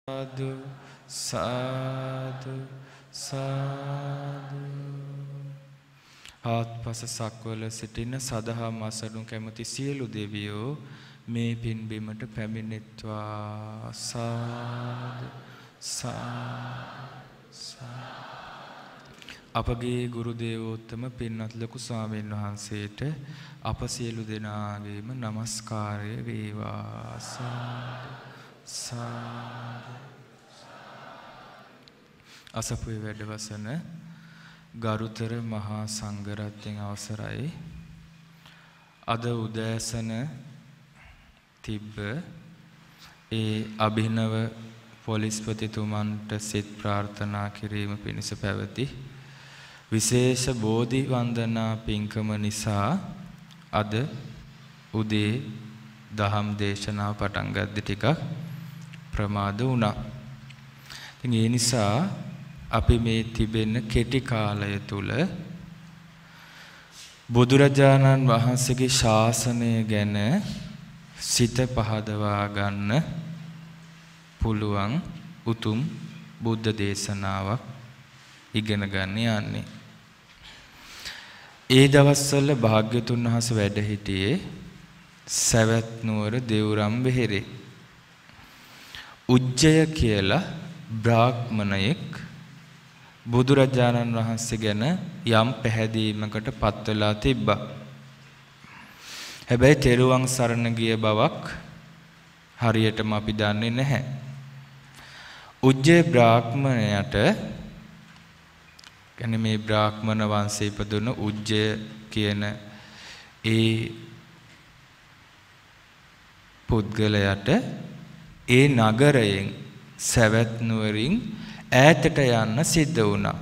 Sadhu, sadhu, sadhu. ආත්පස සක්වල සිටින සදහම් අසනු කැමති සියලු දෙවියෝ මේ පින්බිමට පැමිණෙත්වා. සාදු, සාදු. අපගේ ගුරු දේවෝත්තම පින්වත් ලොකු ස්වාමීන් වහන්සේට අප සියලු දෙනාගේම নমස්කාරය වේවා. සාදු, සාදු. අසපුවේ වැඩවසන ගරුතර මහා සංඝරත්නයන් අවසරයි. අද උදෑසන තිබ්බ ඒ අභිනව පොලිස්පතිතුමන්ට සිත ප්‍රාර්ථනා කිරීම පිණිස පැවති විශේෂ බෝධි වන්දනා පින්කම නිසා අද උදේ දහම් දේශනාව පටන් ගද්දි ටිකක් ප්‍රමාද වුණා. ඉතින් ඒ නිසා අපි මේ තිබෙන කෙටි කාලය තුල බුදුරජාණන් වහන්සේගේ ශාසනය ගැන සිත පහදවා ගන්න පුළුවන් උතුම් බුද්ධ දේශනාවක් ඉගෙන ගන්න යන්නේ. ඒ දවස්වල භාග්‍යතුන් වහන්සේ වැඩ සිටියේ සවැත් නුවර දෙව්රම් වෙහෙරේ. උජ්ජය කියලා බ්‍රාහ්මණයෙක් බුදුරජාණන් වහන්සේ ගැන යම් පැහැදීමකට පත් වෙලා තිබ්බා. හැබැයි තෙරුවන් සරණ ගිය බවක් හරියටම අපි දන්නේ නැහැ. උජ්ජේ බ්‍රාහ්මණයට කියන්නේ මේ බ්‍රාහ්මණ වංශයේ ඉපදුණු උජ්ජය කියන ඒ පුද්ගලයාට ඒ නගරයෙන් සවැත් නුවරින් ඈතට යන්න සිද්ධ වුණා.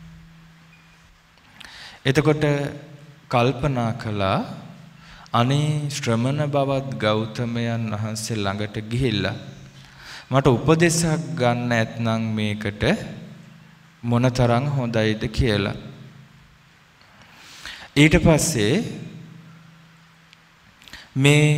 එතකොට කල්පනා කළා අනේ ශ්‍රමණ බවත් ගෞතමයන් වහන්සේ ළඟට ගිහිල්ලා මට උපදේශයක් ගන්න ඇතනම් මේකට මොනතරම් හොඳයිද කියලා. ඊට පස්සේ මේ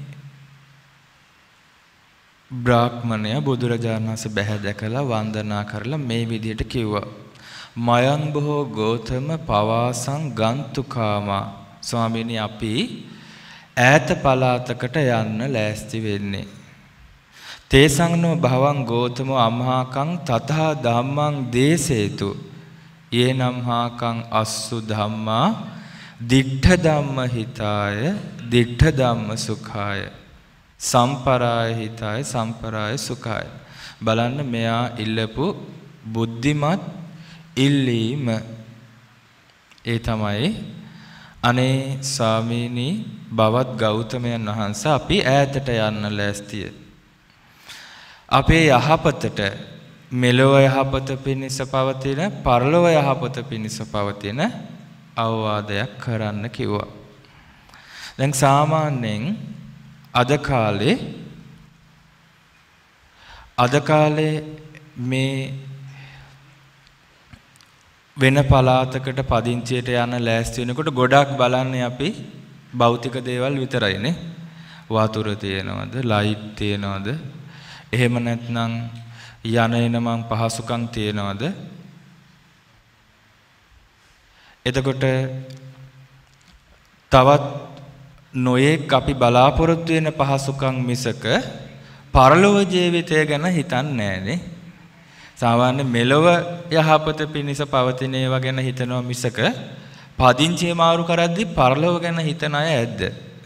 බ්‍රාහ්මණයා බුදුරජාණන් වහන්සේ බැහැ දැකලා වන්දනා කරලා මේ විදිහට කිව්වා. මයං බොහෝ ගෝතම පවාසං ගන්තුකාමා. ස්වාමීනි අපි ඈත පළාතකට යන්න ලෑස්ති වෙන්නේ. තේසංනෝ භවං ගෝතමෝ අම්හාකං තථා ධම්මං දේසේතු. යේනම් හාකං අස්සු ධම්මා දිට්ඨ ධම්ම හිතාය දිට්ඨ ධම්ම සුඛාය සම්පරාය හිතාය සම්පරාය සුඛාය. බලන්න මෙයා ඉල්ලපු බුද්ධිමත් ඉල්ලීම ඒ තමයි අනේ ස්වාමීනි බවත් ගෞතමයන් වහන්සේ අපි ඈතට යන්න ලෑස්තිය. අපේ යහපතට මෙලොව යහපත පිණිස පවතින පරලොව යහපත පිණිස පවතින අවවාදයක් කරන්න කිව්වා. දැන් සාමාන්‍යයෙන් අද කාලේ මේ වෙන පළාතකට පදිංචියට යන ලෑස්ති වෙනකොට ගොඩක් බලන්නේ අපි භෞතික දේවල් විතරයිනේ. වතුර තියනවද, ලයිට් තියනවද, එහෙම නැත්නම් යන එනමන් පහසුකම් තියනවද. එතකොට තවත් නොයෙක් අපි බලාපොරොත්තු වෙන පහසුකම් මිසක පරලොව ජීවිතය ගැන හිතන්නේ නැහනේ. සාමාන්‍ය මෙලොව යහපත පිණිස පවතින ඒවා ගැන හිතනවා මිසක පදිංචිය මාරු කරද්දී පරලොව ගැන හිතන අය ඇද්ද?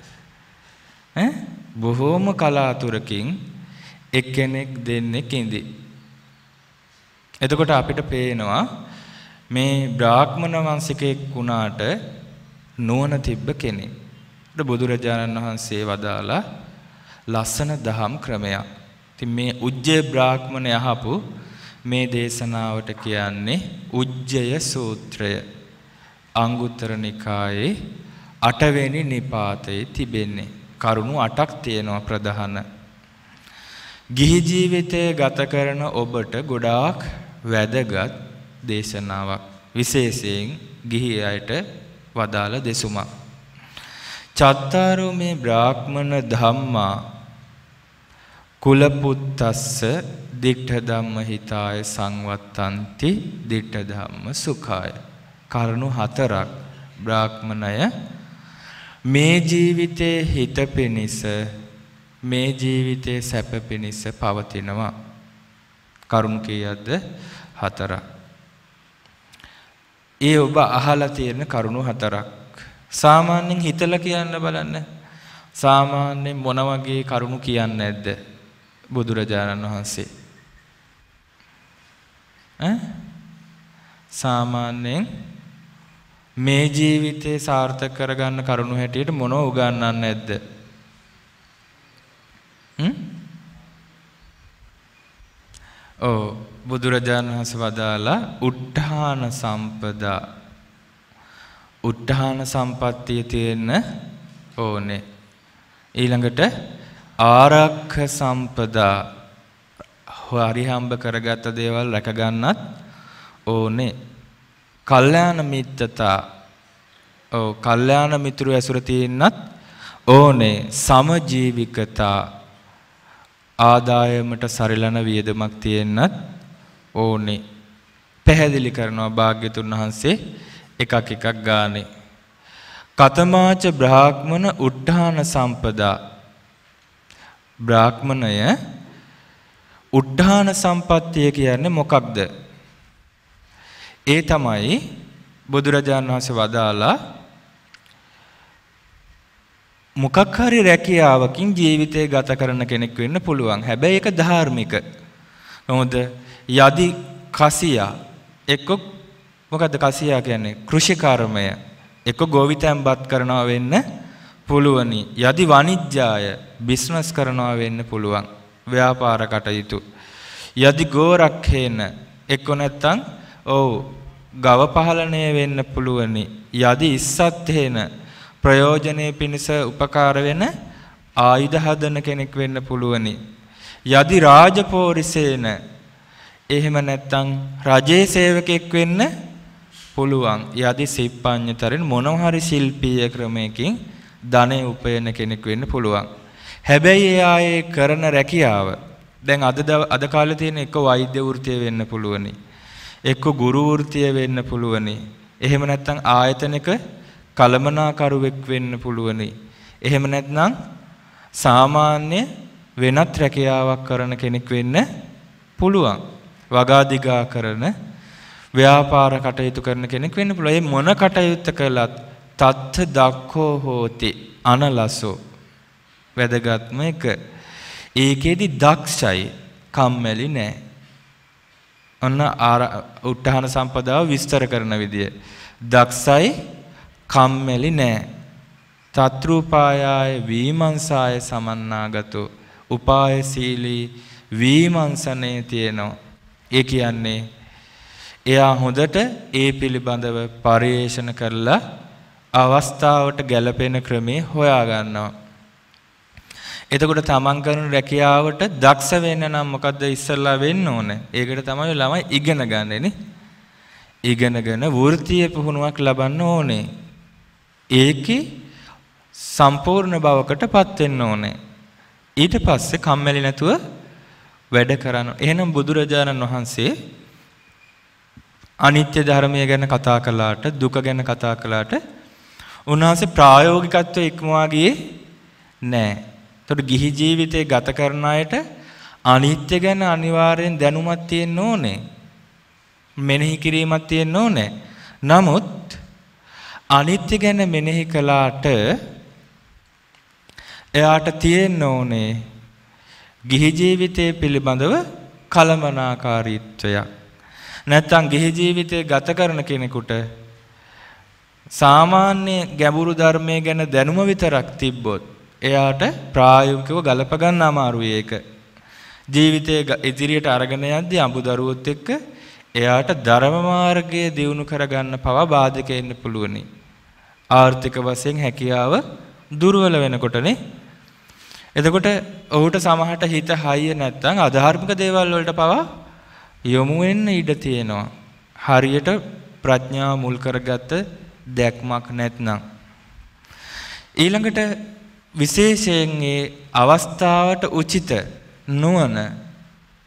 බොහෝම කලාතුරකින් එක්කෙනෙක් දෙන්නෙක් ඉඳි. එතකොට අපිට පේනවා මේ බ්‍රාහ්මණ වංශිකෙක් වුණාට නුවණ තිබ්බ කෙනෙක්. බුදුරජාණන් වහන්සේ වදාලා ලස්සන දහම් ක්‍රමයක්. ඉතින් මේ උජ්ජේ බ්‍රාහ්මණය අහපු මේ දේශනාවට කියන්නේ උජ්ජය සූත්‍රය. අංගුත්තර නිකායේ 8 වෙනි නිපාතයේ තිබෙන්නේ. කරුණු 8ක් තියෙනවා ප්‍රධාන. ගිහි ජීවිතය ගත කරන ඔබට ගොඩාක් වැදගත් දේශනාවක්. විශේෂයෙන් ගිහි අයට වදාළ දෙසුමක්. චත්තාරෝ මේ බ්‍රාහ්මණ ධම්මා කුලපුත්තස්ස දිට්ඨ ධම්ම හිතාය සංවත්තಂತಿ දිට්ඨ ධම්ම සුඛාය. කරුණු හතරක් බ්‍රාහ්මණය මේ ජීවිතේ හිත පිනිස මේ ජීවිතේ සැප පිනිස පවතිනවා. කරුණු කීයක්ද? හතරක්. ඒ ඔබ අහලා තියෙන කරුණු හතරක්. සාමාන්‍යයෙන් හිතලා කියන්න බලන්න. සාමාන්‍යයෙන් මොන වගේ කරුණු කියන්නේ නැද්ද බුදුරජාණන් වහන්සේ? සාමාන්‍යයෙන් මේ ජීවිතේ සාර්ථක කරගන්න කරුණු හැටියට මොනව උගන්වන්නේ නැද්ද? බුදුරජාණන් වහන්සේ වදාලා උත්ථාන සම්පදා. උත්ථාන සම්පත්තිය තියෙන්න ඕනේ. ඊළඟට ආරක්ඛ සම්පදා. හරි හම්බ කරගත්ත දේවල් රැක ගන්නත් ඕනේ. කල්යාණ මිත්‍රතා. කල්යාණ මිත්‍රු ඇසුර තියෙන්නත් ඕනේ. සමජීවිකතා. ආදායමට සරිලන වියදමක් තියෙන්නත් ඕනේ. පැහැදිලි කරනවා භාග්‍යතුන් වහන්සේ එකක් ගානේ. කතමාච බ්‍රාහ්මණ උත්ථාන සම්පදා. බ්‍රාහ්මණය උත්ථාන සම්පත්තිය කියන්නේ මොකක්ද? ඒ තමයි බුදුරජාණන් වහන්සේ වදාලා මොකක් හරි රැකියාවකින් ජීවිතය ගත කරන කෙනෙක් වෙන්න පුළුවන්. හැබැයි ඒක ධාර්මික. මොකද යදි කසියා එක්ක මොකද්ද කසියා කියන්නේ? කෘෂිකර්මය. එක්ක ගෝවිතැන්පත් කරනවා වෙන්න පුළුවනි. යදි වනිජ්ජාය බිස්නස් කරනවා වෙන්න පුළුවන්. ව්‍යාපාර කටයුතු. යදි ගෝරක්ඛේන එක්ක නැත්තම් ගව පාලනය වෙන්න පුළුවනි. යදි ඉස්සත්තේන ප්‍රයෝජනේ පිණිස උපකාර වෙන ආයුධ හදන කෙනෙක් වෙන්න පුළුවනි. යදි රාජපෝරිසේන එහෙම නැත්තම් රජයේ සේවකෙක් වෙන්න පුළුවන්. යදි සිප්පඤ්ඤතරෙන් මොනවා හරි ශිල්පීය ක්‍රමයකින් ධනෙ උපයන කෙනෙක් වෙන්න පුළුවන්. හැබැයි එයායේ කරන රැකියාව දැන් අද කාලේ තියෙන එක වෛද්‍ය වෘත්තිය වෙන්න පුළුවනි. එක්ක ගුරු වෘත්තිය වෙන්න පුළුවනි. එහෙම නැත්නම් ආයතනික කළමනාකරුවෙක් වෙන්න පුළුවනි. එහෙම නැත්නම් සාමාන්‍ය වෙනත් රැකියාවක් කරන කෙනෙක් වෙන්න පුළුවන්. වගාදිගා කරන ව්‍යාපාර කටයුතු කරන කෙනෙක් වෙන්න පුළුවන්. මේ මොන කටයුත්ත කළත් තත්ත දක්ඛෝ හෝති අනලසෝ. වැදගත්ම එක. ඒකෙදි දක්ෂයි, කම්මැලි නෑ. ඔන්න උත්ථාන සම්පදාව විස්තර කරන විදිය. දක්ෂයි, කම්මැලි නෑ. තත්‍රූපායාය වීමංසාය සමන්නාගතෝ. උපායශීලී වීමංසනේ තියෙනවා. ඒ කියන්නේ එයා හොඳට ඒ පිළිබඳව පරිේෂණ කරලා අවස්ථාවට ගැලපෙන ක්‍රමේ හොයා ගන්නවා. එතකොට තමන් කරන රැකියාවට දක්ෂ වෙන්න නම් මොකද්ද ඉස්සෙල්ලා වෙන්න ඕනේ? ඒකට තමයි ළමයි ඉගෙන ගන්නෙ. ඉගෙනගෙන වෘත්තීය පුහුණුවක් ලබන්න ඕනේ. ඒකේ සම්පූර්ණ බවකටපත් වෙන්න ඕනේ. ඊට පස්සේ කම්මැලි නැතුව වැඩ කරන්න. එහෙනම් බුදුරජාණන් වහන්සේ අනිත්‍ය ධර්මය ගැන කතා කළාට, දුක ගැන කතා කළාට උන්වහන්සේ ප්‍රායෝගිකත්වයේ ඉක්මවා ගියේ නැහැ. ඒතකොට ගිහි ජීවිතේ ගත කරන අයට අනිත්‍ය ගැන අනිවාර්යෙන් දැනුමක් තියෙන්න ඕනේ. මෙනෙහි කිරීමක් තියෙන්න ඕනේ. නමුත් අනිත්‍ය ගැන මෙනෙහි කළාට එයාට තියෙන්න ඕනේ ගිහි ජීවිතයේ පිළිබඳව කලමනාකාරීත්වයක්. නැත්තම් ගිහි ජීවිතය ගත කරන කෙනෙකුට සාමාන්‍ය ගැඹුරු ධර්මයේ ගැන දැනුම විතරක් තිබ්බොත් එයාට ප්‍රායෝගිකව ගලප ගන්න අමාරුයි ඒක. ජීවිතයේ ඉදිරියට අරගෙන යද්දී අඹදරුවොත් එක්ක එයාට ධර්ම මාර්ගයේ දියුණු කරගන්න පවා බාධක වෙන්න පුළුවනි. ආර්ථික වශයෙන් හැකියාව දුර්වල වෙනකොටනේ. එතකොට ඔහුට සමහරට හිත හයිය නැත්තම් අධාර්මික දේවල් වලට පවා යොමු වෙන්න ඉඩ තියෙනවා. හරියට ප්‍රඥාව මුල් කරගත්ත දැක්මක් නැත්නම්. ඊළඟට විශේෂයෙන් මේ අවස්ථාවට උචිත නුවණ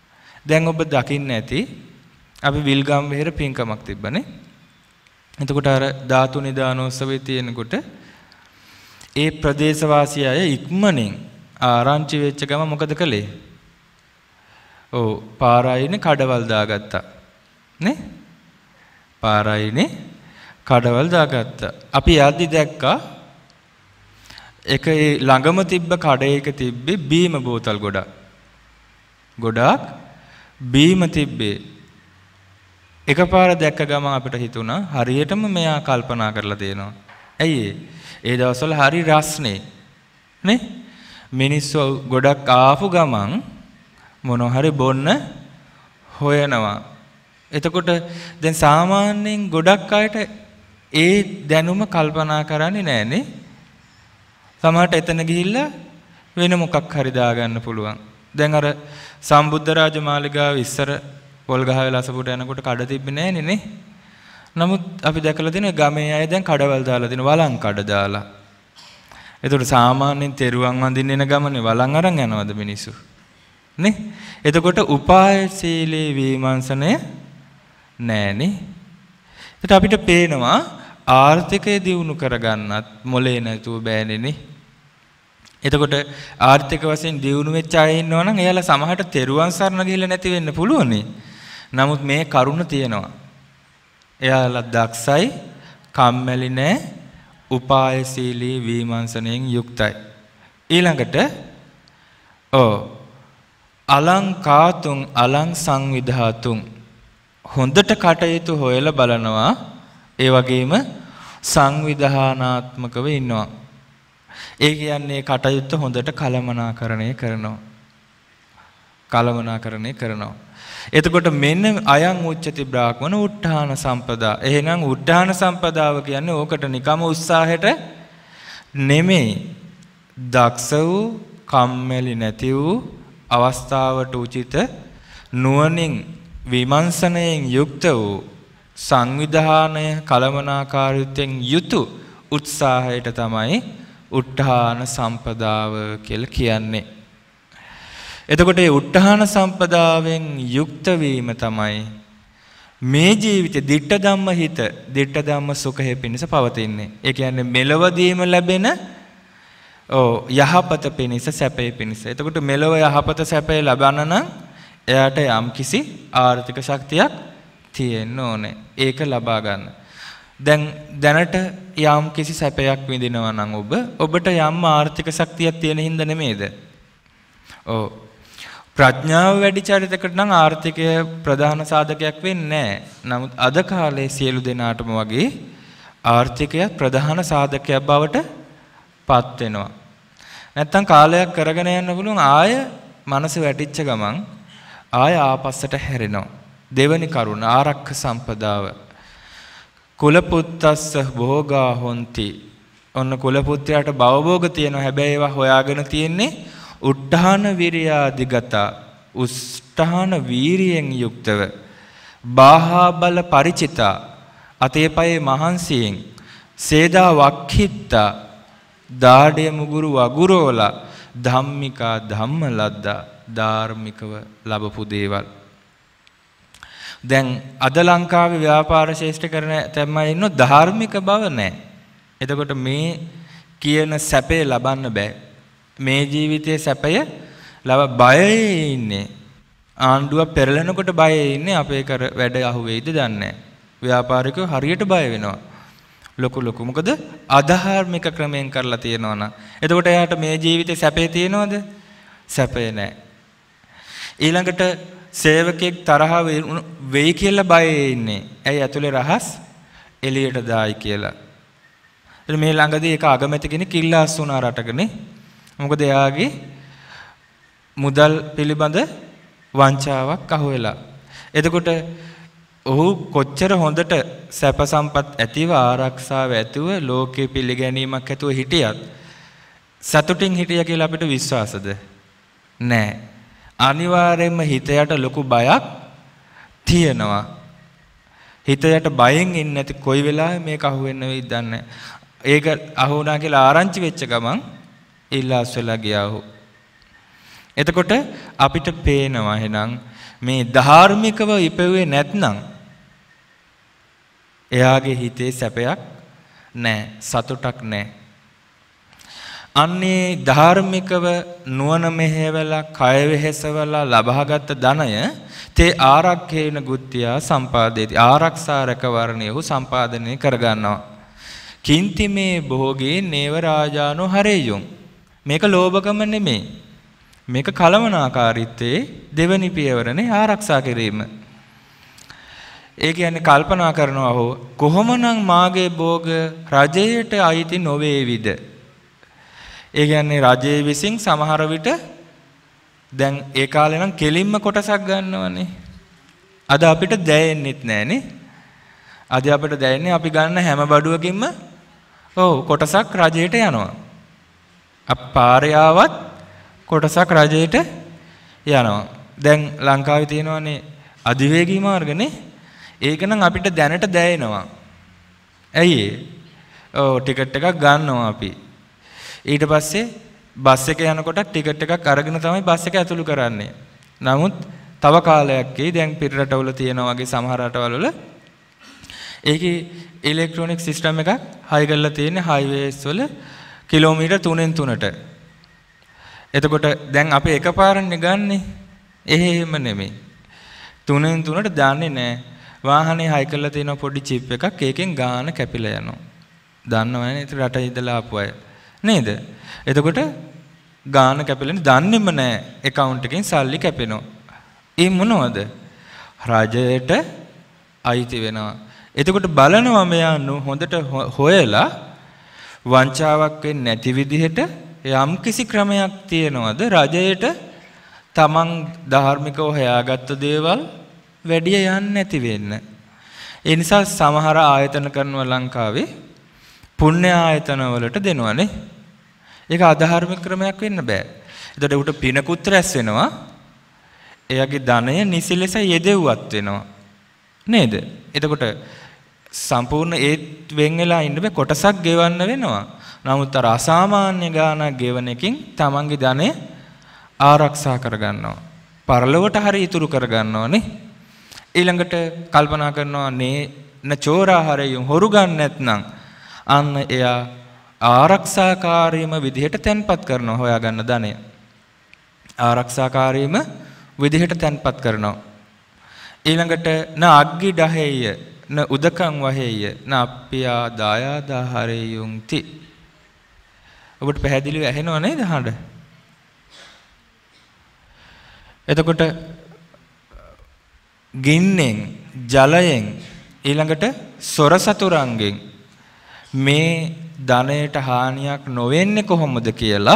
දැන් ඔබ දකින්න ඇති අපි විල්ගම් වෙහෙර පින්කමක් තිබ්බනේ. එතකොට අර ධාතු නිදානෝත්සවයේ තියෙනකොට ඒ ප්‍රදේශවාසී අය ඉක්මනින් ආරංචි වෙච්ච ගම මොකද කළේ? ඔව් පාරායිනේ කඩවල් දාගත්තා. නේ? පාරායිනේ කඩවල් දාගත්තා. අපි යද්දි දැක්කා එක ඒ ළඟම තිබ්බ කඩේක තිබ්බේ බීම බෝතල් ගොඩක් බීම තිබ්බේ. එකපාර දැක්ක ගමන් අපිට හිතුණා හරියටම මෙයා කල්පනා කරලා තියෙනවා. ඇයි ඒ දවස්වල හරි රස්නේ නේ? මිනිස්සු ගොඩක් ආපු ගමන් මොනවා හරි බොන්න හොයනවා. එතකොට දැන් සාමාන්‍යයෙන් ගොඩක් අයට ඒ දැනුම කල්පනා කරන්නේ නැහනේ. සමහරට එතන ගිහිල්ලා වෙන මොකක් හරි දාගන්න පුළුවන්. දැන් අර සම්බුද්ධ රාජ මාලිගාව ඉස්සර පොල් ගහ වෙලා අසපුට යනකොට කඩ තිබ්බේ නැහනේ නේ. නමුත් අපි දැකලා තියෙනවා ගමේ අය දැන් කඩවල් දාලා තියෙන වලං කඩ දාලා. එතකොට සාමාන්‍යයෙන් තෙරුවන් වඳින්න එන ගමනේ වලං අරන් යනවද මිනිස්සු? නේ? එතකොට උපායශීලී විමර්ශනය නෑනේ. ඒත් අපිට පේනවා ආර්ථිකය දියුණු කරගන්නත් මොලේ නැතුව බෑනේ. එතකොට ආර්ථික වශයෙන් දියුණු වෙච්ච අය ඉන්නවා නම් එයාලා සමහරට තෙරුවන් සරණ ගිහිල්ලා නැති වෙන්න පුළුවනි. නමුත් මේ කරුණ තියෙනවා. එයාලා දක්ෂයි, කම්මැලි නෑ, උපායශීලී විමර්ශනයෙන් යුක්තයි. ඊළඟට අලංකාතුං අලං සංවිධාතුං හොඳට කටයුතු හොයලා බලනවා. ඒ වගේම සංවිධානාත්මකව ඉන්නවා. ඒ කියන්නේ කටයුත්ත හොඳට කළමනාකරණය කරනවා. එතකොට මෙන්න අයං උච්චති බ්‍රාහ්මණ උත්ථාන සම්පදා. එහෙනම් උත්ථාන සම්පදාව කියන්නේ ඕකට නිකම උත්සාහයට නෙමෙයි. දක්ෂ වූ, කම්මැලි නැති වූ, අවස්ථාවට උචිත නුවණින් විමර්ශනයෙන් යුක්ත වූ සංවිධානය කළමනාකාරීත්වයෙන් යුතු උත්සාහයට තමයි උත්ථාන සම්පදාව කියලා කියන්නේ. එතකොට මේ උත්ථාන සම්පදාවෙන් යුක්ත වීම තමයි මේ ජීවිතේ ditta ධම්ම හිත, ditta ධම්ම සුඛය පිණිස පවතින්නේ. ඒ කියන්නේ මෙලවදීම ලැබෙන යහපත පිණිස, සැපය පිණිස. එතකොට මෙලව යහපත සැපය ලබන්න නම් එයාට යම්කිසි ආර්ථික ශක්තියක් තියෙන්න ඕනේ. ඒක ලබා ගන්න. දැනට යම් කිසි සැපයක් විඳිනවා නම් ඔබට යම් ආර්ථික ශක්තියක් තියෙන හින්දා නෙමෙයිද? ඔව්. ප්‍රඥාව වැඩි චරිතයකට නම් ආර්ථිකය ප්‍රධාන සාධකයක් වෙන්නේ නැහැ. නමුත් අද කාලේ සියලු දෙනාටම වගේ ආර්ථිකය ප්‍රධාන සාධකයක් බවට පත් වෙනවා. නැත්තම් කාලයක් කරගෙන යන්න පුළුවන් ආය මනස වැටිච්ච ගමන් ආය ආපස්සට හැරෙනවා. දෙවනි කරුණ ආරක්ෂ සම්පදාව. කුලපුත්තස්ස භෝගා හොಂತಿ. ඔන්න කුලපුත්‍රයාට භවභෝග තියෙනවා. හැබැයි ඒවා හොයාගෙන තියෙන්නේ උත්ථාන විරියාදිගත. උත්ථාන වීරියෙන් යුක්තව. බාහා බල ಪರಿචිතා. අතේ පයේ මහන්සියෙන් සේදා වක්ඛිත්තා. දාඩය මුගුරු වගුරෝලා ධම්මිකා ධම්මලද්දා. ධාර්මිකව ලැබපු දේවල්. දැන් අද ලංකාවේ ව්‍යාපාර ශේෂ්ඨ කරන තැම්මයි ඉන්න ධාර්මික බව නැහැ. එතකොට මේ කියන සැපේ ලබන්න බෑ. මේ ජීවිතයේ සැපය බයයි ඉන්නේ. ආණ්ඩුව පෙරලෙනකොට බයයි ඉන්නේ. අපේ කර වැඩ අහුවෙයිද දන්නේ නැහැ. ව්‍යාපාරිකයෝ හරියට බය වෙනවා. ලොකු මොකද අධාර්මික ක්‍රමයෙන් කරලා තියෙනවා නම්. එතකොට එයාට මේ ජීවිතේ සැපේ තියෙනවද? සැපේ නැහැ. ඊළඟට සේවකෙක් තරහ වෙයි කියලා බයයි ඉන්නේ. ඇයි ඇතුලේ රහස් එළියට දායි කියලා. ඉතින් මේ ළඟදී එක අගමැති කෙනෙක් කිල්ලාස් වුණා රටකනේ. මොකද එයාගේ මුදල් පිළිබඳ වංචාවක් අහුවෙලා. එතකොට ඔහු කොච්චර හොඳට සැප සම්පත් ඇතිව ආරක්ෂාව ඇතුව ලෝකේ පිළිගැනීමක් ඇතුව හිටියත් සතුටින් හිටියා කියලා අපිට විශ්වාසද? නැහැ. අනිවාර්යයෙන්ම හිතයට ලොකු බයක් තියෙනවා. හිතයට බයෙන් ඉන්නේ නැති කොයි වෙලාවෙ මේක අහුවෙන්න වෙයිද දන්නේ නැහැ. ඒක අහුණා කියලා ආරංචි වෙච්ච ගමන් ඉල්ලාස් වෙලා ගියා ඔහු. එතකොට අපිට පේනවා එහෙනම් මේ ධාර්මිකව ඉපෙව්වේ නැත්නම් එයාගේ හිතේ සැපයක් නැහැ, සතුටක් නැහැ. අන්නේ ධාර්මිකව නුවණ මෙහෙवला, කය වෙහෙසවලා ලබාගත් ධනය තේ ආරක්ෂේන ගුත්‍යා සම්පාදේති. ආරක්ෂා රැකවරණයහු සම්පාදනය කරගන්නවා. කිංති මේ භෝගේ නේව රාජානෝ හරේයුම්. මේක ලෝභකම නෙමෙයි. මේක කලමනාකාරීත්වයේ දෙවනි පියවරනේ ආරක්ෂා කිරීම. ඒ කියන්නේ කල්පනා කරනවා හෝ කොහොමනම් මාගේ භෝග රජයට අයිති නොවේවිද? ඒ කියන්නේ රජයේ විසින් සමහර විට දැන් ඒ කාලේ නම් කෙලින්ම කොටසක් ගන්නවනේ. අද අපිට දැයෙන්නෙත් නෑනේ. අද අපිට දැනෙන්නේ අපි ගන්න හැම බඩුවකින්ම කොටසක් රජයට යනවා. පාරේ ආවත් කොටසක් රජයට යනවා. දැන් ලංකාවේ තියෙනවානේ අධිවේගී මාර්ගනේ. ඒක නම් අපිට දැනට දැනෙනවා. ඇයි ටිකට් එකක් ගන්නවා අපි. ඊට පස්සේ බස් එක යනකොට ටිකට් එකක් අරගෙන තමයි බස් එක ඇතුළු කරන්නේ. නමුත් තව කාලයක් දැන් පිට රටවල තියෙනවා වගේ සමහර රටවල වල ඒකේ ඉලෙක්ට්‍රොනික සිස්ටම් එකක් හයි කරලා තියෙන්නේ හයිවේස් වල කිලෝමීටර් 3න් 3ට. එතකොට දැන් අපි එකපාරන්නේ ගන්නෙ. එහෙම නෙමෙයි. 3න් 3ට දාන්නේ නැහැ. වාහනේ හයි කරලා තියෙන පොඩි චිප් එකක් ඒකෙන් ගාන කැපිලා යනවා. දන්නවනේ ඉතින් රට ඉඳලා ආපු අය. නේද? එතකොට ගාන කැපෙලනේ දන්නේම නැහැ. account එකෙන් සල්ලි කැපෙනවා. ඒ මොනවද? රජයට අයිති වෙනවා. එතකොට බලනවා මෙයා හොඳට හොයලා වංචාවක් වෙන්නේ නැති විදිහට යම් කිසි ක්‍රමයක් තියනවාද රජයට තමන් ධාර්මිකව හොයාගත්ත දේවල් වැඩි යන්නේ නැති වෙන්න. ඒ නිසා සමහර ආයතන කරනවා ලංකාවේ පුණ්‍ය ආයතන වලට දෙනවනේ. ඒක අධාර්මික ක්‍රමයක් වෙන්න බෑ. එතකොට උට පිනකුත් රැස් වෙනවා. එයාගේ ධනය නිසි ලෙස යෙදෙව්වත් වෙනවා. නේද? එතකොට සම්පූර්ණ ඒත් වෙන් වෙලා ඉන්න බෑ, කොටසක් ගෙවන්න වෙනවා. නමුත් අර අසාමාන්‍ය ගාණක් ගෙවන එකකින් තමන්ගේ ධනය ආරක්ෂා කරගන්නවා. පරලොවට හරි ඉතුරු කරගන්නවානේ. ඊළඟට කල්පනා කරනවා න චෝරාහාරයෙන් හොරු ගන්න නැත්නම් අන්න එයා ආරක්ෂාකාරීම විදිහට තැන්පත් කරනවා හොයාගන්න ධනය. ආරක්ෂාකාරීම විදිහට තැන්පත් කරනවා. ඊළඟට න අග්ගි ඩහෙය න උදකං වහෙය න අප්පියා දායාදාහාරේයුන්ති. ඔබට පැහැදිලිව ඇහෙනව නේද හඬ? එතකොට ගින්නෙන්, ජලයෙන්, ඊළඟට සොර සතුරන්ගෙන් මේ ධනයට හානියක් නොවෙන්නේ කොහොමද කියලා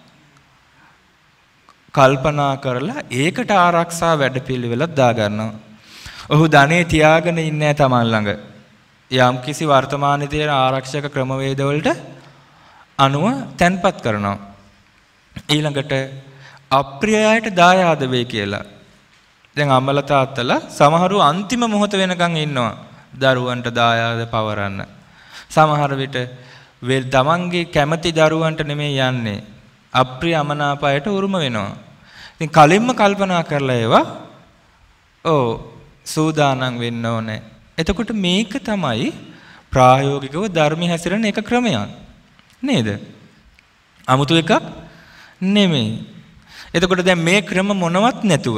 කල්පනා කරලා ඒකට ආරක්ෂා වැඩපිළිවෙලක් දාගන්නවා. ඔහු ධනෙ තියාගෙන ඉන්නේ තමන් ළඟ. යම් කිසි වර්තමානයේ තියෙන ආරක්ෂක ක්‍රමවේදවලට අනුව තැන්පත් කරනවා. ඊළඟට අප්‍රියයට දායාද වෙයි කියලා. දැන් අම්මලා තාත්තලා සමහරව අන්තිම මොහොත වෙනකන් ඉන්නවා දරුවන්ට දායාද පවරන්න. සමහර විට තමන්ගේ කැමති දරුවන්ට නෙමෙයි යන්නේ. අප්‍රිය අමනාපයට උරුම වෙනවා. ඉතින් කලින්ම කල්පනා කරලා ඒවා සූදානම් වෙන්න ඕනේ. එතකොට මේක තමයි ප්‍රායෝගිකව ධර්ම හැසිරෙන එක ක්‍රමයක්. නේද? 아무තු එකක් නෙමෙයි. එතකොට දැන් මේ ක්‍රම මොනවත් නැතුව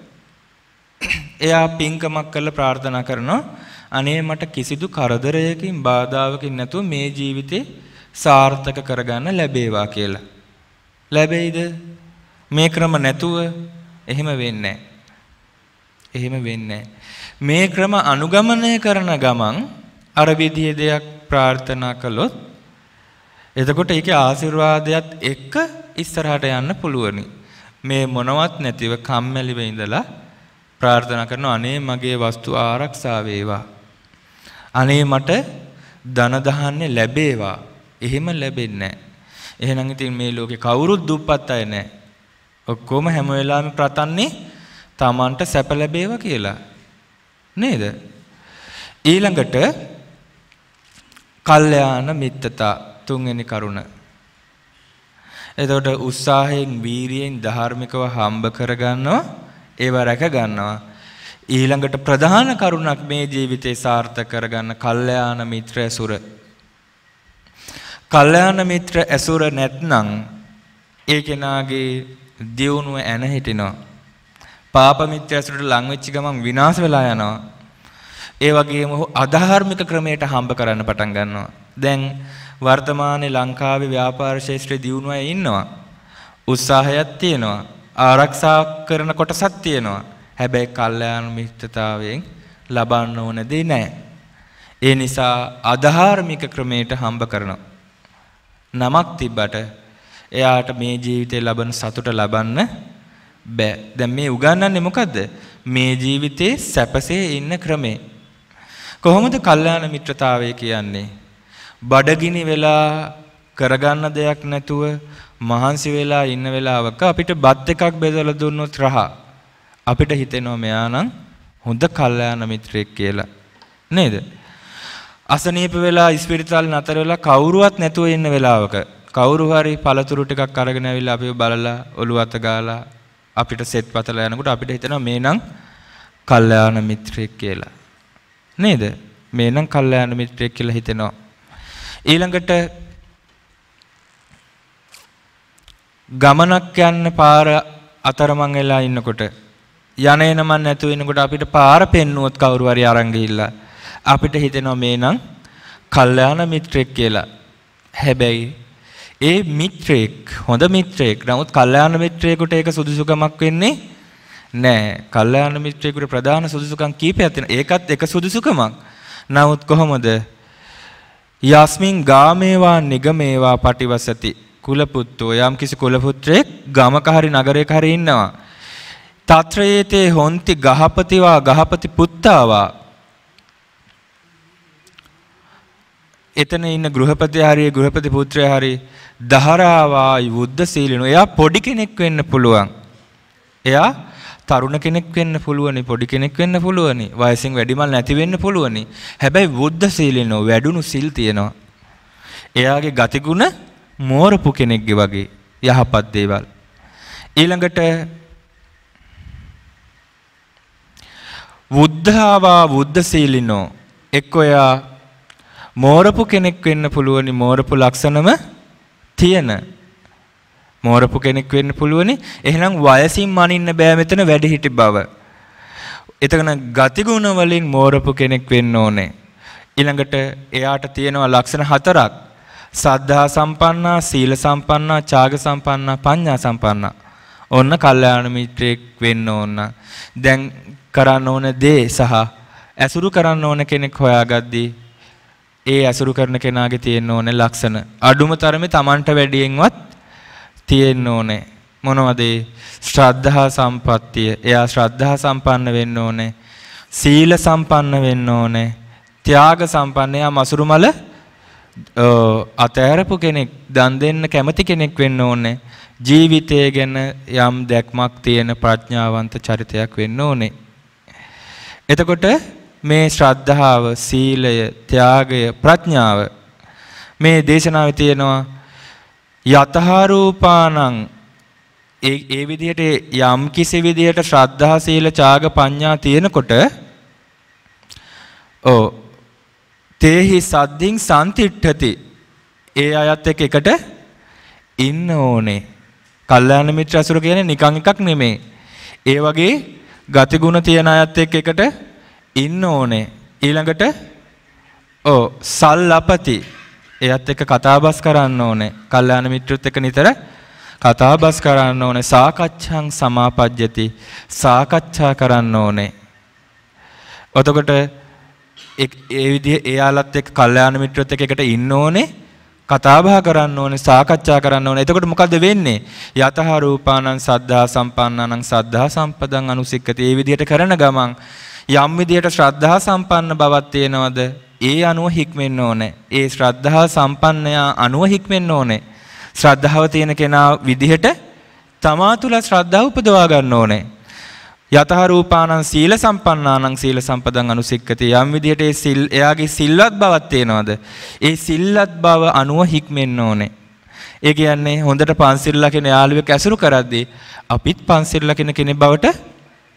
එයා පින්කමක් කරලා ප්‍රාර්ථනා කරනවා අනේ මට කිසිදු කරදරයකින් බාධාවකින් නැතුව මේ ජීවිතේ සාර්ථක කරගන්න ලැබේවා කියලා. ලැබෙයිද? මේ ක්‍රම නැතුව එහෙම වෙන්නේ නැහැ. මේ ක්‍රම අනුගමනය කරන ගමන් අර විදිහේ දෙයක් ප්‍රාර්ථනා කළොත් එතකොට ඒකේ ආශිර්වාදයත් එක්ක ඉස්සරහට යන්න පුළුවනි. මේ මොනවත් නැතිව කම්මැලිව ඉඳලා ප්‍රාර්ථනා කරනවා අනේ මගේ වස්තු ආරක්ෂා වේවා. අනේ මට ධන දහන්නේ ලැබේවා. එහෙම ලැබෙන්නේ නැහැ. එහෙනම් ඉතින් මේ ලෝකේ කවුරුත් දුප්පත් අය නැහැ. ඔක්කොම හැම වෙලාවෙම ප්‍රතන්නේ තමන්ට සැප ලැබේවා කියලා. නේද? ඊළඟට කල්යාණ මිත්‍රතා තුන්වෙනි කරුණ. එතකොට උත්සාහයෙන් වීරියෙන් ධාර්මිකව හම්බ කරගන්නවා ඒව රැක ගන්නවා. ඊළඟට ප්‍රධාන කරුණක් මේ ජීවිතේ සාර්ථක කරගන්න කල්යාණ මිත්‍ර ඇසුර. කල්යාණ මිත්‍ර ඇසුර නැත්නම් ඒ කෙනාගේ දියුණුව ඇන හිටිනවා. පාප මිත්‍ර ඇසුරට ලං වෙච්ච ගමන් විනාශ වෙලා යනවා. ඒ වගේම අධාර්මික ක්‍රමයට හම්බ කරන්න පටන් ගන්නවා. දැන් වර්තමානයේ ලංකාවේ ව්‍යාපාර ශාස්ත්‍රයේ දියුණුව අය ඉන්නවා. උත්සාහයක් තියෙනවා. ආරක්ෂා කරන කොටසක් තියෙනවා. හැබැයි කල්යාණ මිත්‍රතාවයෙන් ලබන්න ඕන දේ නැහැ. ඒ නිසා අධාර්මික ක්‍රමයට හම්බ කරනවා. නමක් තිබ්බට එයාට මේ ජීවිතේ ලබන සතුට ලබන්න බෑ. දැන් මේ උගන්වන්නේ මොකද්ද? මේ ජීවිතේ සැපසේ ඉන්න ක්‍රමේ. කොහොමද කල්යාණ මිත්‍රතාවය කියන්නේ? බඩගිනි වෙලා කරගන්න දෙයක් නැතුව මහන්සි වෙලා ඉන්න වෙලාවක අපිට බත් එකක් බෙදලා දුන්නොත් රහ අපිට හිතෙනවා මෙයා නම් හොඳ කල්යාණ මිත්‍රයෙක් කියලා. නේද? අසනීප වෙලා ඉස්පිරිතාලේ නතර වෙලා කවුරුවත් නැතුව ඉන්න වෙලාවක කවුරු හරි පළතුරු ටිකක් අරගෙන ඇවිල්ලා අපිව බලලා ඔළුව අත ගාලා අපිට සෙත් පතලා යනකොට අපිට හිතෙනවා මේ නම් කල්යාණ මිත්‍රයෙක් කියලා. නේද? මේ නම් කල්යාණ මිත්‍රයෙක් කියලා හිතෙනවා. ඊළඟට ගමනක් යන්න පාර අතරමං වෙලා ඉන්නකොට යන එන මන් නැතුව ඉන්නකොට අපිට පාර පෙන්නුවොත් කවුරු හරි අරන් ගිහිල්ලා අපිට හිතෙනවා මේ නම් කල්යාණ මිත්‍රයෙක් කියලා. හැබැයි ඒ මිත්‍රයෙක් හොඳ මිත්‍රයෙක්. නමුත් කල්යාණ මිත්‍රයෙකුට ඒක සුදුසුකමක් වෙන්නේ නැහැ. කල්යාණ මිත්‍රයෙකුට ප්‍රධාන සුදුසුකම් කීපයක් තියෙනවා. ඒකත් එක සුදුසුකමක්. නමුත් කොහොමද? යස්මින් ගාමේවා නිගමේවා පටිවසති කුලපුත්තෝ යම් කිසි කුලපුත්‍රයෙක් ගමක හරි නගරයක හරි ඉන්නවා. තත්‍රයේතේ හොන්ති ගහපතිවා ගහපති පුත්තාවා. එතන ඉන්න ගෘහපති හරි ගෘහපති පුත්‍රයා හරි දහරාවා යුද්ධ සීලිනෝ. එයා පොඩි කෙනෙක් වෙන්න පුළුවන්. එයා තරුණ කෙනෙක් වෙන්න පුළුවනි. පොඩි කෙනෙක් වෙන්න පුළුවනි. වයසින් වැඩිමල් නැති වෙන්න පුළුවනි. හැබැයි බුද්ධ සීලිනෝ වැඩුණු සිල් තියෙනවා. එයාගේ ගතිගුණ මෝරපු කෙනෙක්ගේ වගේ යහපත් දේවල්. ඊළඟට බුද්ධාවා බුද්ධ සීලිනෝ එක්ක එයා මෝරපු කෙනෙක් වෙන්න පුළුවනි. මෝරපු ලක්ෂණම තියෙන මෝරපු කෙනෙක් වෙන්න පුළුවනි. එහෙනම් වයසින් මනින්න බෑ මෙතන වැඩිහිටි බව. එතන ගතිගුණ වලින් මෝරපු කෙනෙක් වෙන්න ඕනේ. ඊළඟට එයාට තියෙනවා ලක්ෂණ හතරක්. සද්ධා සම්පන්නා, සීල සම්පන්නා, ත්‍යාග සම්පන්නා, පඤ්ඤා සම්පන්නා. ඔන්න කල්යාණ මිත්‍රයෙක් වෙන්න ඕන. දැන් කරන්න ඕන දේ සහ ඇසුරු කරන්න ඕන කෙනෙක් හොයාගද්දී ඒ ඇසුරු කරන කෙනාගේ තියෙන්න ඕනේ ලක්ෂණ අඩුම තරමේ Tamanට වැඩියෙන්වත් තියෙන්න ඕනේ. මොනවද? ශ්‍රද්ධා සම්පත්තිය. එයා ශ්‍රද්ධා සම්පන්න වෙන්න ඕනේ. සීල සම්පන්න වෙන්න ඕනේ. ත්‍යාග සම්පන්න. එයා මසුරුමල අතෑරපු කෙනෙක්, දන් දෙන්න කැමති කෙනෙක් වෙන්න ඕනේ. ජීවිතය ගැන යම් දැක්මක් තියෙන ප්‍රඥාවන්ත චරිතයක් වෙන්න ඕනේ. එතකොට මේ ශ්‍රද්ධාව, සීලය, ත්‍යාගය, ප්‍රඥාව මේ දේශනාවේ තියෙනවා. යතහාරූපානං ඒ විදිහට යම් කිසි විදිහට ශ්‍රද්ධා, සීල, ත්‍යාග, පඤ්ඤා තියෙනකොට තේහි සද්දින් සම්තිට්ඨති. ඒ අයත් එකට ඉන්න ඕනේ. කල්යාණ මිත්‍ර අසුර කියන්නේ නිකන් එකක් නෙමෙයි. ඒ වගේ ගතිගුණ තියෙන අයත් එකට ඉන්න ඕනේ. ඊළඟට සල්ලපති. එයත් එක්ක කතාබස් කරන්න ඕනේ. කල්යාණ මිත්‍රොත් එක්ක නිතර කතාබස් කරන්න ඕනේ. සාකච්ඡං සමාපජ්ජති. සාකච්ඡා කරන්න ඕනේ. එතකොට ඒ විදිහ එයාලත් එක්ක කල්යාණ මිත්‍රොත් එක්ක ඉන්න ඕනේ. කතාබහ කරන්න ඕනේ. සාකච්ඡා කරන්න ඕනේ. එතකොට මොකද්ද වෙන්නේ? යතහ රූපානං සද්ධා සම්පන්නානං සද්ධා සම්පදං අනුසික්කති. මේ විදිහට කරන ගමන් යම් විදිහට ශ්‍රද්ධා සම්පන්න බවක් තියෙනවද? ඒ අනුව හික්මෙන්න ඕනේ. ඒ ශ්‍රද්ධා සම්පන්නයා අනුව හික්මෙන්න ඕනේ. ශ්‍රද්ධාව තියෙන කෙනා විදිහට තමා තුළ ශ්‍රද්ධාව උපදවා ගන්න ඕනේ. යතහ රූපානං සීල සම්පන්නානං සීල සම්පදං අනුසික්කති. යම් විදිහට එයාගේ සිල්වත් බවක් තියෙනවද? ඒ සිල්වත් බව අනුව හික්මෙන්න ඕනේ. ඒ කියන්නේ හොඳට පන්සිල් ලකින යාළුවෙක් ඇසුරු කරද්දී අපිත් පන්සිල් ලකින කෙනෙක් බවට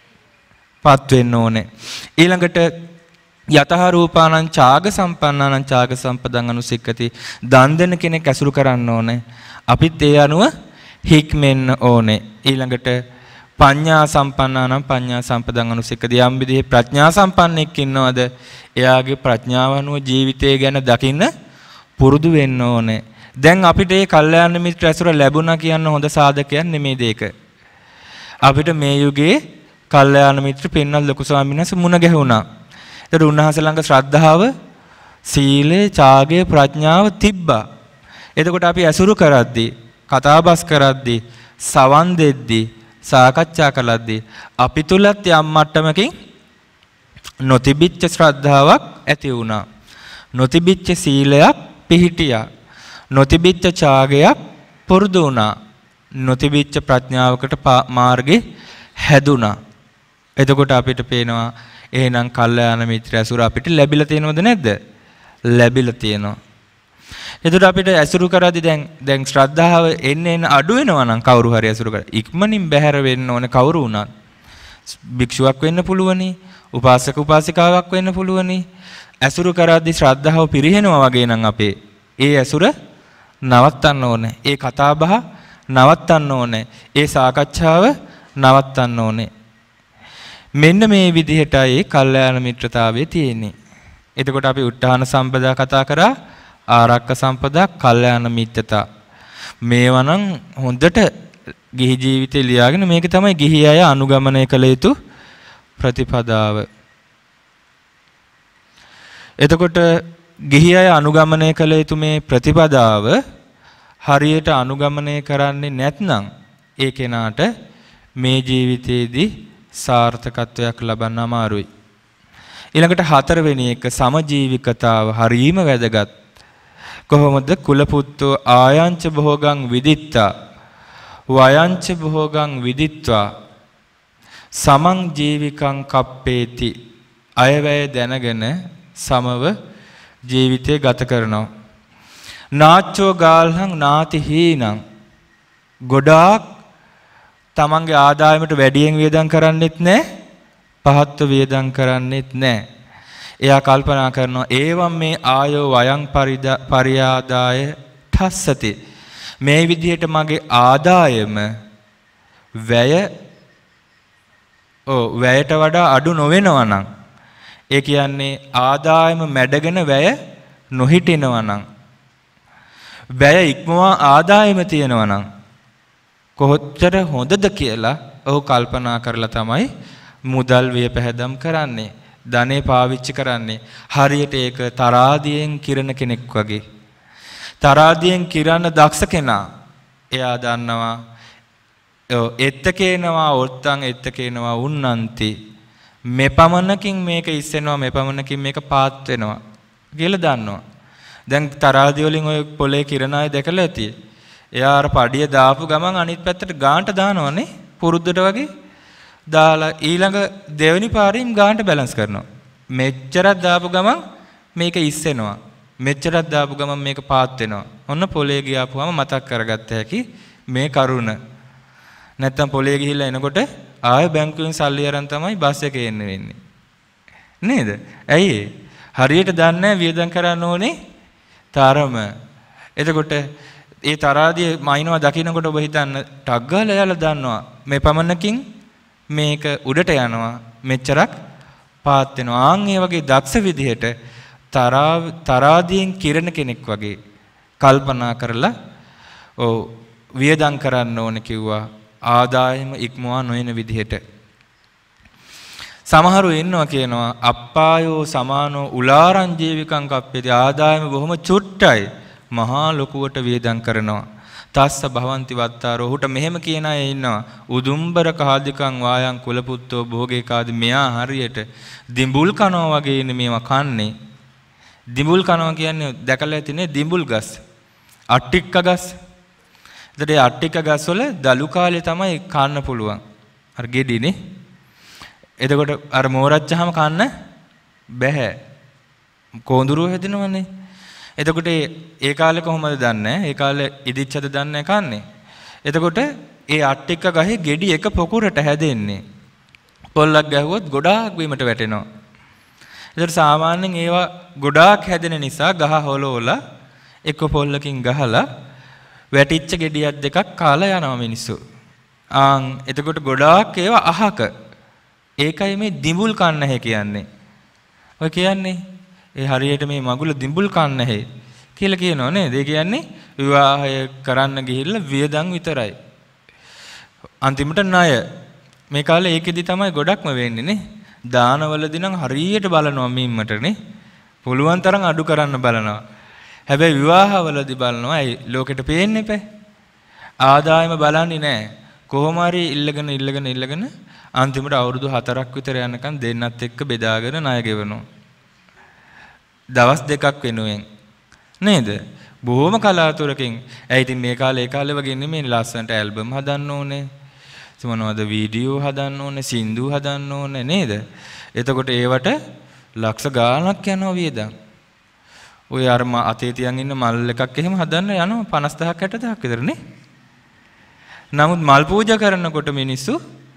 පත් වෙන්න ඕනේ. ඊළඟට යතහ රූපානං ඡාග සම්පන්නානං ඡාග සම්පදං අනුසික්කති. දන් දෙන කෙනෙක් ඇසුරු කරන්න ඕනේ. අපිත් ඒ අනුව හික්මෙන්න ඕනේ. ඊළඟට පඤ්ඤා සම්පන්නානම් පඤ්ඤා සම්පදං අනුසික්කති. යම් විදිහේ ප්‍රඥා සම්පන්නෙක් ඉන්නවද එයාගේ ප්‍රඥාව අනුව ජීවිතය ගැන දකින්න පුරුදු වෙන්න ඕනේ. දැන් අපිට මේ කල්යාණ මිත්‍ර ඇසුර ලැබුණා කියන හොඳ සාධකයක් නෙමෙයි දෙක. අපිට මේ යුගයේ කල්යාණ මිත්‍ර පින්නල් ලොකු ස්වාමීන් වහන්සේ මුණ ගැහුණා. ඒතර උන්වහන්සේ ළඟ ශ්‍රද්ධාව, සීලය, ඡාගය, ප්‍රඥාව තිබ්බා. එතකොට අපි ඇසුරු කරද්දී, කතාබස් කරද්දී, සවන් දෙද්දී, සාකච්ඡා කළද්දී අපි තුලත් යම් මට්ටමකින් නොතිබිච්ච ශ්‍රද්ධාවක් ඇති වුණා. නොතිබිච්ච සීලයක් පිහිටියා. නොතිබිච්ච ඡාගයක් පුරුදු වුණා. නොතිබිච්ච ප්‍රඥාවකට මාර්ගේ හැදුනා. එතකොට අපිට පේනවා එහෙනම් කල්යාණ මිත්‍ර ඇසුර අපිට ලැබිලා තියෙනවද නැද්ද? ලැබිලා තියෙනවා. එතකොට අපිට ඇසුරු කරද්දී දැන් ශ්‍රද්ධාව එන්න අඩු වෙනවා නම් කවුරු හරි ඇසුරු කර ඉක්මනින් බැහැර වෙන්න ඕනේ කවුරු වුණත්. භික්ෂුවක් වෙන්න පුළුවනි, උපාසක උපාසිකාවක් වෙන්න පුළුවනි. ඇසුරු කරද්දී ශ්‍රද්ධාව පිරිහෙනවා වගේ නම් අපේ ඒ ඇසුර නවත්තන්න ඕනේ. ඒ කතාබහ නවත්තන්න ඕනේ. ඒ සාකච්ඡාව නවත්තන්න ඕනේ. මෙන්න මේ විදිහටයි කල්යාණ මිත්‍රතාවයේ තියෙන්නේ. එතකොට අපි උත්හාන සම්පදා කතා කරා, ආරක්ක සම්පදා, කල්යාණ මිත්‍රතා. මේවා නම් හොඳට ගිහි ජීවිතේ ලියාගෙන මේක තමයි ගිහි අය අනුගමනය කළ යුතු ප්‍රතිපදාව. එතකොට ගිහි අය අනුගමනය කළ යුතු මේ ප්‍රතිපදාව හරියට අනුගමනය කරන්නේ නැත්නම් ඒ කෙනාට මේ ජීවිතයේදී සාර්ථකත්වයක් ලබන්න අමාරුයි. ඊළඟට හතරවෙනි එක සමජීවිකතාව හරීම වැදගත්. කොහොමද? කුලපුත්තෝ ආයංච භෝගං විදිත්තා වයංච භෝගං විදිත්වා සමං ජීවිකං කප්පේති. අයවැය දැනගෙන සමව ජීවිතය ගත කරනවා. නාච්චෝ ගාල්හං නාති හීනං. ගොඩාක් තමන්ගේ ආදායමට වැඩියෙන් වියදම් කරන්නෙත් නැහැ, පහත්ව වියදම් කරන්නෙත් නැහැ. එයා කල්පනා කරනවා ඒවම් මේ ආයෝ වයං පරියාදාය ඨස්සති. මේ විදිහට මගේ ආදායම වැයට වඩා අඩු නොවෙනවා නම්, ඒ කියන්නේ ආදායම මැඩගෙන වැය නොහිටිනවා නම්, වැය ඉක්මවා ආදායම තියෙනවා නම් කොච්චර හොඳද කියලා ඔහු කල්පනා කරලා තමයි මුදල් විය පැහැදම් කරන්නේ, ධනෙ පාවිච්චි කරන්නේ. හරියට ඒක තරාදියෙන් කිරණ කෙනෙක් වගේ. තරාදියෙන් කිරන්න දක්ෂ කෙනා එයා දන්නවා එත්තකේනවා ඔත්තං එත්තකේනවා උන්නන්ති. මෙපමණකින් මේක ඉස්සෙනවා, මෙපමණකින් මේක පාත් වෙනවා කියලා දන්නවා. දැන් තරාදිය වලින් ඔය පොලේ කිරණ අය දැකලා ඇති. එයා අර පඩිය දාපු ගමන් අනිත් පැත්තට ගාන්ට දානවනේ පුරුද්දට වගේ. දාලා ඊළඟ දෙවෙනි පාරින් ගාන්ට බැලන්ස් කරනවා. මෙච්චරක් දාපු ගමන් මේක ඉස්සෙනවා, මෙච්චරක් දාපු ගමන් මේක පාත් වෙනවා. ඔන්න පොලේ ගියාපුවම මතක් කරගත්ත හැකි මේ කරුණ. නැත්තම් පොලේ ගිහිල්ලා එනකොට ආයෙ බැංකුවෙන් සල්ලි අරන් තමයි බස් එකේ එන්න වෙන්නේ. නේද? ඇයි ඒ? හරියට දන්නේ නැහැ වියදම් කරන්න ඕනේ තරම. එතකොට ඒ තරාදිය මයින්නවා දකින්නකොට ඔබ හිතන්න ටක් ගාලා එයාලා දන්නවා මේ පමණකින් මේක උඩට යනවා, මෙච්චරක් පාත් වෙනවා. ආන් ඒ වගේ දක්ෂ විදිහට තරාදියෙන් කිරණ කෙනෙක් වගේ කල්පනා කරලා වියදම් කරන්න ඕනේ කිව්වා, ආදායම ඉක්මවා නොයන විදිහට. සමහරු ඉන්නවා කියනවා අප්පායෝ සමානෝ උලාරං ජීවිකං කප්පේති. ආදායම බොහොම චුට්ටයි, මහා ලොකුවට වියදම් කරනවා. තස්ස භවಂತಿ වත්තාරෝ. ඔහුට මෙහෙම කියන අය ඉන්නවා උදුම්බර කාදිකං වායං කුලපුත්තෝ භෝගේ කාදි. මෙයා හරියට දිඹුල් කනවා වගේ ඉන්නේ මේවා කන්නේ. දිඹුල් කනවා කියන්නේ දැකලා ඇතිනේ දිඹුල් ගස්, අට්ටික්ක ගස්. ඒතර ඒ අට්ටික්ක ගස් වල දලු කාලේ තමයි කන්න පුළුවන්. අර ගෙඩිනේ. එතකොට අර මෝරච්චාම කන්න බැහැ. කොඳුරුව හැදෙනවනේ. එතකොට ඒ කාලේ කොහොමද දන්නේ? ඒ කාලේ ඉදිච්චද දන්නේ කන්නේ. එතකොට ඒ අට්ටික්ක ගහේ ගෙඩි එක පොකුරට හැදෙන්නේ. පොල්ලක් ගැහුවොත් ගොඩාක් බීමට වැටෙනවා. ඒතර සාමාන්‍යයෙන් ඒවා ගොඩාක් හැදෙන නිසා ගහ හොලවලා එක පොල්ලකින් ගහලා වැටිච්ච ගෙඩියක් දෙකක් කාලා යනවා මිනිස්සු. එතකොට ගොඩාක් ඒවා අහක. ඒකයි මේ දිඹුල් කන්නැහැ කියන්නේ. ඔය කියන්නේ ඒ හරියට මේ මගුල දිඹුල් කන්නැහැ කියලා කියනවා නේද? ඒ කියන්නේ විවාහය කරන්න ගිහිල්ලා වියදම් විතරයි. අන්තිමට ණය. මේ කාලේ ඒකෙදි තමයි ගොඩක්ම වෙන්නේ නේ. දානවලදී නම් හරියට බලනවා මිම්මටනේ. පුළුවන් තරම් අඩු කරන්න බලනවා. හැබැයි විවාහවලදී බලනවා ඇයි ලෝකෙට පේන්නේ නැපේ. ආදායම බලන්නේ නැහැ. කොහොම හරි ඉල්ලගෙන අන්තිමට අවුරුදු 4ක් විතර යනකම් දෙන්නත් එක්ක බෙදාගෙන ණය ගෙවනවා. දවස් දෙකක් වෙනුවෙන් නේද? බොහොම කලාතුරකින්. ඇයි ඉතින් මේ කාලේ වගේ නෙමෙයි ලස්සනට ඇල්බම් හදන්න ඕනේ. මොනවද වීඩියෝ හදන්න ඕනේ, සින්දු හදන්න ඕනේ නේද? එතකොට ඒවට ලක්ෂ ගාණක් යනවා වියදම්. ඔය අර අතේ තියන් ඉන්න මල් එකක් එහෙම හදන්න යනවා 50000ක් 60000ක් විතර නේ. නමුත් මල් පූජා කරනකොට මිනිස්සු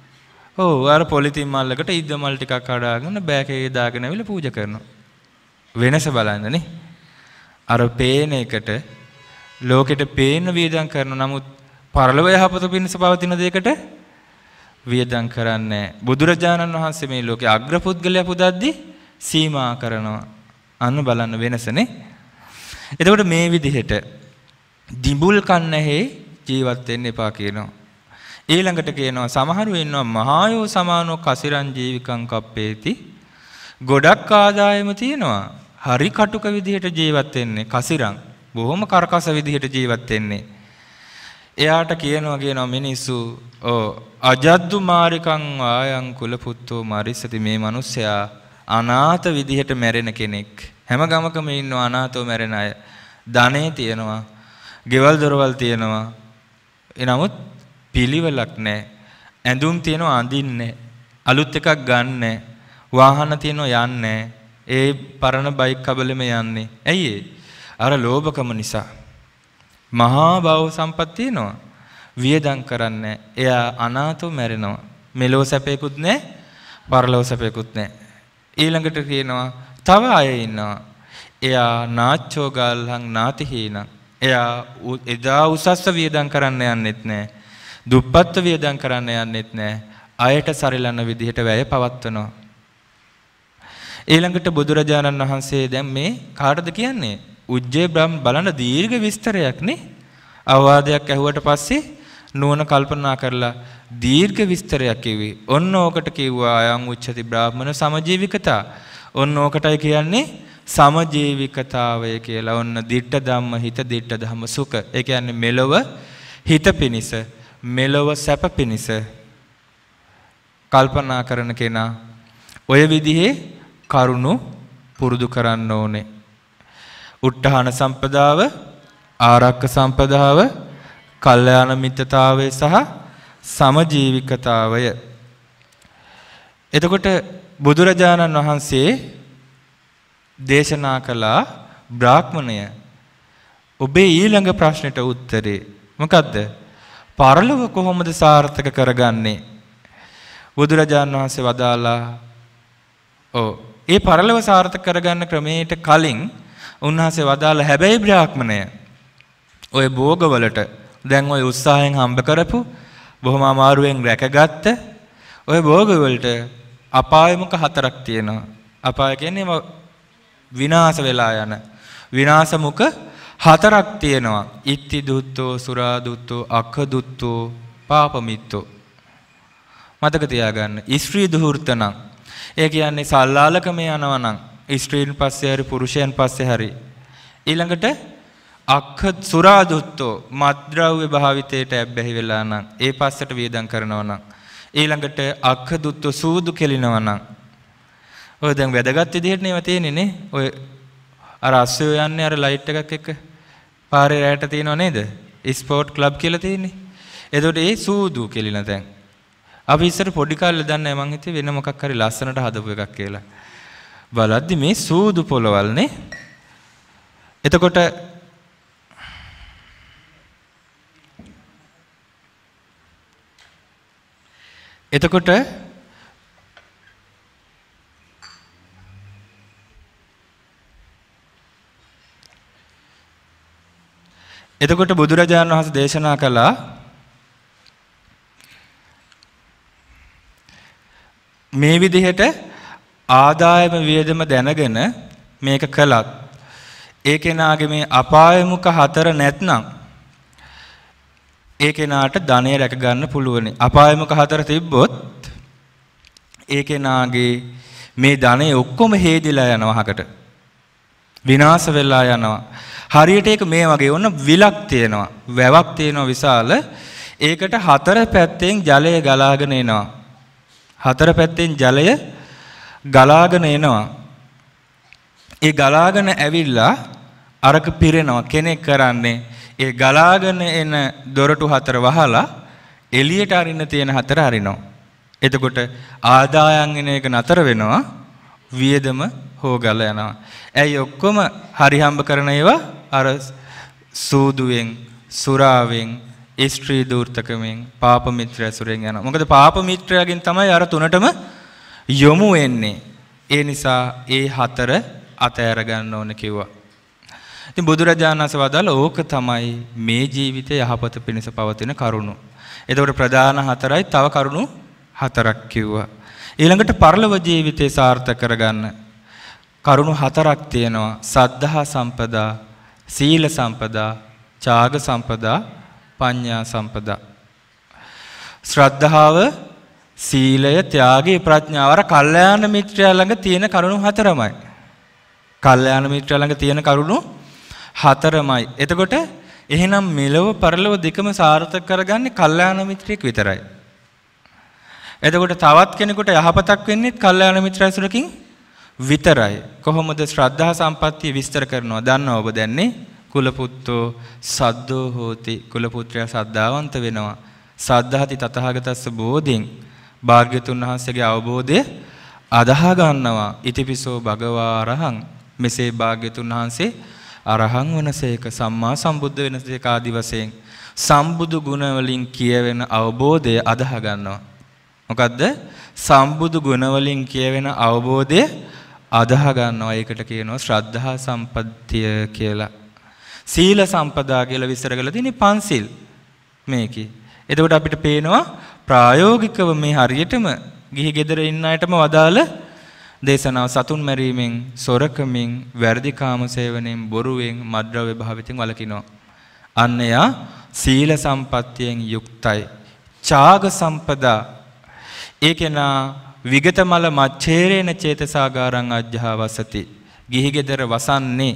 අර පොලිතින් මල්ලකට ඉද්ද මල් ටිකක් කඩාගෙන බෑකේ දාගෙන ඇවිල්ලා පූජා කරනවා. වෙනස බලන්න නේ. අර පේන එකට ලෝකෙට පේන වියදම් කරන නමුත් පරලොව යහපත පිණිස පවතින දෙයකට වියදම් කරන්නේ. බුදුරජාණන් වහන්සේ මේ ලෝකේ අග්‍රපුද්ගලයා පුදද්දී සීමා කරනවා. අන්න බලන්න වෙනසනේ. එතකොට මේ විදිහට දිඹුල් කන්නැහි ජීවත් වෙන්න එපා කියනවා. ඊළඟට කියනවා සමහරු ඉන්නවා මහායෝ සමානෝ කසිරං ජීවිකං කප්පේති. ගොඩක් ආදායම තියෙනවා. හරි කටුක විදිහට ජීවත් වෙන්නේ කසිරං. බොහොම කරකස විදිහට ජීවත් වෙන්නේ. එයාට කියනවා මිනිස්සු අජද්දු මාරිකං ආයං කුල පුත්තෝ මරිසති. මේ මිනිස්සයා අනාථ විදිහට මැරෙන කෙනෙක්. හැම ගමකම ඉන්නවා අනාථව මැරෙන අය. ධනෙ තියෙනවා, ගෙවල් දොරවල් තියෙනවා. එනමුත් පිළිවෙලක් නැහැ. ඇඳුම් තියෙනවා අඳින්නේ, අලුත් එකක් ගන්නෑ, වාහන තියෙනවා යන්නේ, ඒ පරණ බයික් කබලෙම යන්නේ. ඇයි අර ලෝභකම නිසා. මහා භව සම්පත් තියෙනවා, වියදම් කරන්නේ. එයා අනාථව මැරෙනවා. මෙලෝ සැපේකුත් නැහැ, පරලෝ සැපේකුත් නැහැ. ඊළඟට කියනවා තව අය ඉන්නවා. එයා නාච්චෝ ගල්හං නාතිහීනං. එයා එදා උසස්ස වියදම් කරන්න යන්නෙත් නැහැ, දුප්පත් වියදම් කරන්න යන්නෙත් නැහැ. අයට සරිලන විදිහට වැය පවත්වනවා. ඊළඟට බුදුරජාණන් වහන්සේ දැන් මේ කාටද කියන්නේ? උජ්ජේ බ්‍රහ්ම බලන දීර්ඝ විස්තරයක් නේ. අවවාදයක් ඇහුවට පස්සේ නුවණ කල්පනා කරලා දීර්ඝ විස්තරයක් කිව්වේ. ඔන්න ඕකට කිව්වා අයං උච්චති බ්‍රාහ්මන සමජීවිකතා. ඔන්න ඕකටයි කියන්නේ සමජීවිකතාවය කියලා. ඔන්න දිට්ඨ ධම්ම හිත දිට්ඨ ධම්ම සුඛ. ඒ කියන්නේ මෙලොව හිත පිනිස, මෙලොව සැප පිනිස කල්පනා කරන කෙනා ඔය විදිහේ කරුණු පුරුදු කරන්න ඕනේ. උට්ඨාන සම්පදාව, ආරක්ක සම්පදාව, කල්යාණ මිත්‍රතාවය සහ සමජීවිකතාවය. එතකොට බුදුරජාණන් වහන්සේ දේශනා කළා බ්‍රාහ්මණය ඔබේ ඊළඟ ප්‍රශ්නෙට උත්තරේ මොකද්ද? පරලොව කොහොමද සාර්ථක කරගන්නේ? බුදුරජාණන් වහන්සේ වදාලා ඒ පරලොව සාර්ථක කරගන්න ක්‍රමයට කලින් උන්වහන්සේ වදාලා හැබැයි බ්‍රාහ්මණය ඔය භෝගවලට දැන් ඔය උත්සාහයෙන් හම්බ කරපු බොහොම අමාරුවෙන් රැකගත්ත ඔය භෝගවලට අපාය මුඛ 4ක් තියෙනවා. අපාය කියන්නේ විනාශ වෙලා යන විනාශ මුඛ 4ක් තියෙනවා. ඉත්ති දුත්තෝ, සුරා දුත්තෝ, අක්ඛ දුත්තෝ, පාපමිත්තෝ. මතක තියාගන්න. ස්ත්‍රී දුහෘතනම් ඒ කියන්නේ සල්ලාලකම යනවා නම් ස්ත්‍රීන් පස්සේ හරි පුරුෂයන් පස්සේ හරි. ඊළඟට අක්ඛ සුරා දුත්තෝ මත්ද්‍රව්‍ය භාවිතයට ඇබ්බැහි වෙලා නම් ඒ පස්සට වියදම් කරනවා නම්. ඊළඟට අක්ඛ දුත්තෝ සූදු කෙලිනවා නම්. ඔය දැන් වැදගත් විදිහට නේව තියෙන්නේ නේ. ඔය අර අස්සය යන්නේ අර ලයිට් එකක් එක්ක පාරේ රැට තියෙනව නේද? ස්පෝර්ට් ක්ලබ් කියලා තියෙන්නේ. එතකොට ඒ සූදු කෙලින තැන්. අපි ඉස්සර පොඩි කාලේ දන්නේ මං හිතුවේ වෙන මොකක් හරි ලස්සනට හදපු එකක් කියලා. බලද්දි මේ සූදු පොළවල් නේ. එතකොට එතකොට බුදුරජාණන් වහන්සේ දේශනා කළා මේ විදිහට ආදායම වියදම දැනගෙන මේක කළත් ඒ කෙනාගේ මේ අපාය මුඛ 4 නැත්නම් ඒ කෙනාට ධනය රැක ගන්න පුළුවන්. අපාය මුඛ 4 තිබ්බොත් ඒ කෙනාගේ මේ ධනය ඔක්කොම හේදිලා යනවා අහකට. විනාශ වෙලා යනවා. හරියට ඒක මේ වගේ වුණ විලක් තියෙනවා. වැවක් තියෙනවා විශාල. ඒකට 4 පැත්තෙන් ජලය ගලාගෙන එනවා. 4 පැත්තෙන් ජලය ගලාගෙන එනවා. ඒ ගලාගෙන ඇවිල්ලා අරක පිරෙනවා. කෙනෙක් කරන්නේ ඒ ගලාගෙන එන දොරටු 4 වහලා එළියට අරින්න තියෙන 4 අරිනවා. එතකොට ආදායම් එන එක නතර වෙනවා. වියදම හොගලා යනවා. ඇයි ඔක්කොම හරි හම්බ කරන ඒවා අර සූදුවෙන්, සුරාවෙන්, ස්ත්‍රී දූර්තකමෙන්, පාප මිත්‍ර ඇසුරෙන් යනවා. මොකද පාප මිත්‍රයාගෙන් තමයි අර තුනටම යොමු වෙන්නේ. ඒ නිසා ඒ 4 අතහැර ගන්න ඕන කිව්වා. ඉතින් බුදුරජාණන් වහන්සේ වදාළ ඕක තමයි මේ ජීවිතයේ යහපත පිණිස පවතින කරුණු. එතකොට ප්‍රධාන 4යි තව කරුණු 4ක් කිව්වා. ඊළඟට පරලොව ජීවිතේ සාර්ථක කරගන්න කරුණු 4ක් තියෙනවා. සද්ධා සම්පදා, සීල සම්පදා, ඡාග සම්පදා, පඤ්ඤා සම්පදා. ශ්‍රද්ධාව, සීලය, ත්‍යාගය, ප්‍රඥාව අර කල්යාණ මිත්‍රයා ළඟ තියෙන කරුණු 4මයි. කල්යාණ මිත්‍රයා ළඟ තියෙන කරුණු 4මයි. එතකොට එහෙනම් මෙලොව පරලොව දෙකම සාර්ථක කරගන්නේ කල්යාණ මිත්‍රයෙක් විතරයි. එතකොට තවත් කෙනෙකුට යහපතක් වෙන්නේ කල්යාණ මිත්‍ර ඇසුරකින් විතරයි. කොහොමද ශ්‍රද්ධා සම්පත්තිය විස්තර කරනවා දන්නව ඔබ දැන්නේ? කුල පුත්තෝ සද්දෝ හෝති. කුල පුත්‍රයා සද්ධාවන්ත වෙනවා. සද්ධාති තථාගතස්ස බෝධින්. භාග්‍යතුන් වහන්සේගේ අවබෝධය අදහා ගන්නවා. ඉතිපිසෝ භගවා අරහං. මෙසේ භාග්‍යතුන් වහන්සේ අරහං වනසේක, සම්මා සම්බුද්ධ වෙනසේක ආදි වශයෙන් සම්බුදු ගුණ වලින් කියවෙන අවබෝධය අදහා ගන්නවා. මොකද්ද? සම්බුදු ගුණ වලින් කියවෙන අවබෝධය අදහා ගන්නවා. ඒකට කියනවා ශ්‍රද්ධා සම්පත්තිය කියලා. සීල සම්පදා කියලා විස්තර කරලා තියෙන්නේ පන්සිල් මේකේ. එතකොට අපිට පේනවා ප්‍රායෝගිකව මේ හරියටම ගිහි ගෙදර ඉන්න අයටම වදාළ දේශනාව. සතුන් මැරීමෙන්, සොරකමින්, වැරදි කාම සේවනයෙන්, බොරුවෙන්, මද්ද්‍රව්‍ය භාවිතයෙන් වළකිනවා. අන්න යා සීල සම්පත්තියෙන් යුක්තයි. ඡාග සම්පදා ඒ කෙනා විගතමල මච්ඡේරේන චේතසාගාරං අජ්ජහවසති. ගිහි ගෙදර වසන්නේ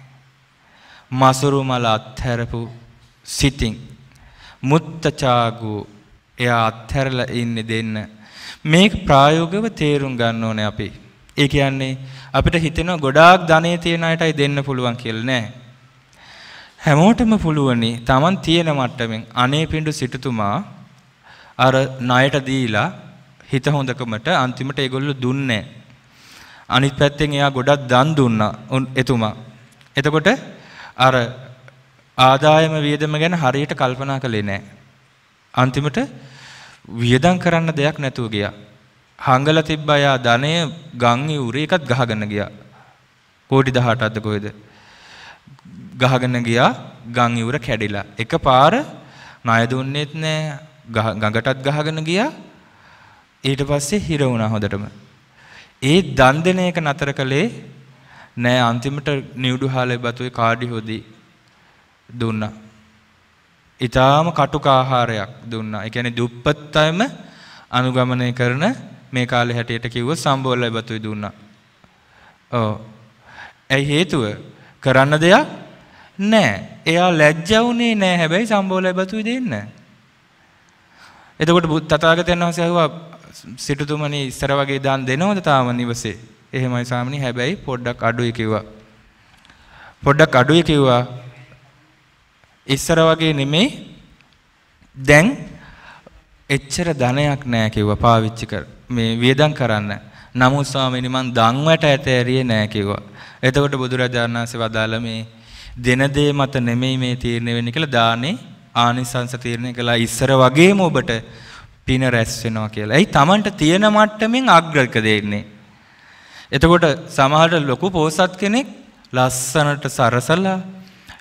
මසුරු මල අත්හැරපු සිතින්. මුත්තචාගු එයා අත්හැරලා ඉන්නේ දෙන්න. මේක ප්‍රායෝගිකව තේරුම් ගන්න ඕනේ අපි. ඒ කියන්නේ අපිට හිතෙනවා ගොඩාක් ධනෙ තියන අයටයි දෙන්න පුළුවන් කියලා නෑ. හැමෝටම පුළුවනි. Taman තියෙන මට්ටමින් අනේ පිඬු සිටුතුමා අර ණයට දීලා හිත හොඳකමට අන්තිමට ඒගොල්ලෝ දුන්නේ. අනිත් පැත්තෙන් එයා ගොඩක් දන් දුන්නා එතුමා. එතකොට අර ආදායම වියදම ගැන හරියට කල්පනා කළේ නැහැ. අන්තිමට වියදම් කරන්න දෙයක් නැතුව ගියා. හංගල තිබ්බා යා ධනය ගම් ඉවුරේ එකත් ගහගෙන ගියා. කෝටි 18ක්ද කොහෙද? ගහගෙන ගියා ගම් ඉවුර කැඩිලා. එකපාර ණය දුන්නෙත් නැහැ. ගඟටත් ගහගෙන ගියා. ඊට පස්සේ හිර වුණා හොඳටම. ඒ දන් දෙන එක නතර කළේ නෑ. අන්තිමට නිවුඩු හාලේ බතුවේ කාඩි හොදි දුන්නා. ඊටාම කටුක ආහාරයක් දුන්නා. ඒ කියන්නේ දුප්පත් අයම අනුගමනය කරන මේ කාලේ හැටියට කිව්වොත් සම්බෝලයි බතුවේ දුන්නා. ඔව්. ඇයි හේතුව? කරන්න දෙයක් නෑ. එයා ලැජ්ජවුනේ නෑ. හැබැයි සම්බෝලයි බතුවේ දෙන්න. එතකොට තථාගතයන් වහන්සේ අහුවා සිටුතුමනි ඉස්සර වගේ දාන් දෙනවද තාම නිවසේ? එහෙමයි ස්වාමිනී. හැබැයි පොඩ්ඩක් අඩුයි කිව්වා. පොඩ්ඩක් අඩුයි කිව්වා. ඉස්සර වගේ නෙමෙයි. දැන් එච්චර ධනයක් නැහැ කිව්වා පාවිච්චි කර මේ වියදම් කරන්න. නමුත් ස්වාමීනි මං දන් වැට ඇතෑරියේ නැහැ කිව්වා. එතකොට බුදුරජාණන් වහන්සේ වදාළ මේ දෙන දේ මත නෙමෙයි මේ තීරණය වෙන්නේ කියලා දානේ ආනිසංස තීරණය කළා. ඉස්සර වගේම ඔබට පින රැස් වෙනවා කියලා. එයි Tamanට තියෙන මට්ටමින් අග්‍රක දෙන්නේ. එතකොට සමහර ලොකු පොසත් කෙනෙක් ලස්සනට සරසලා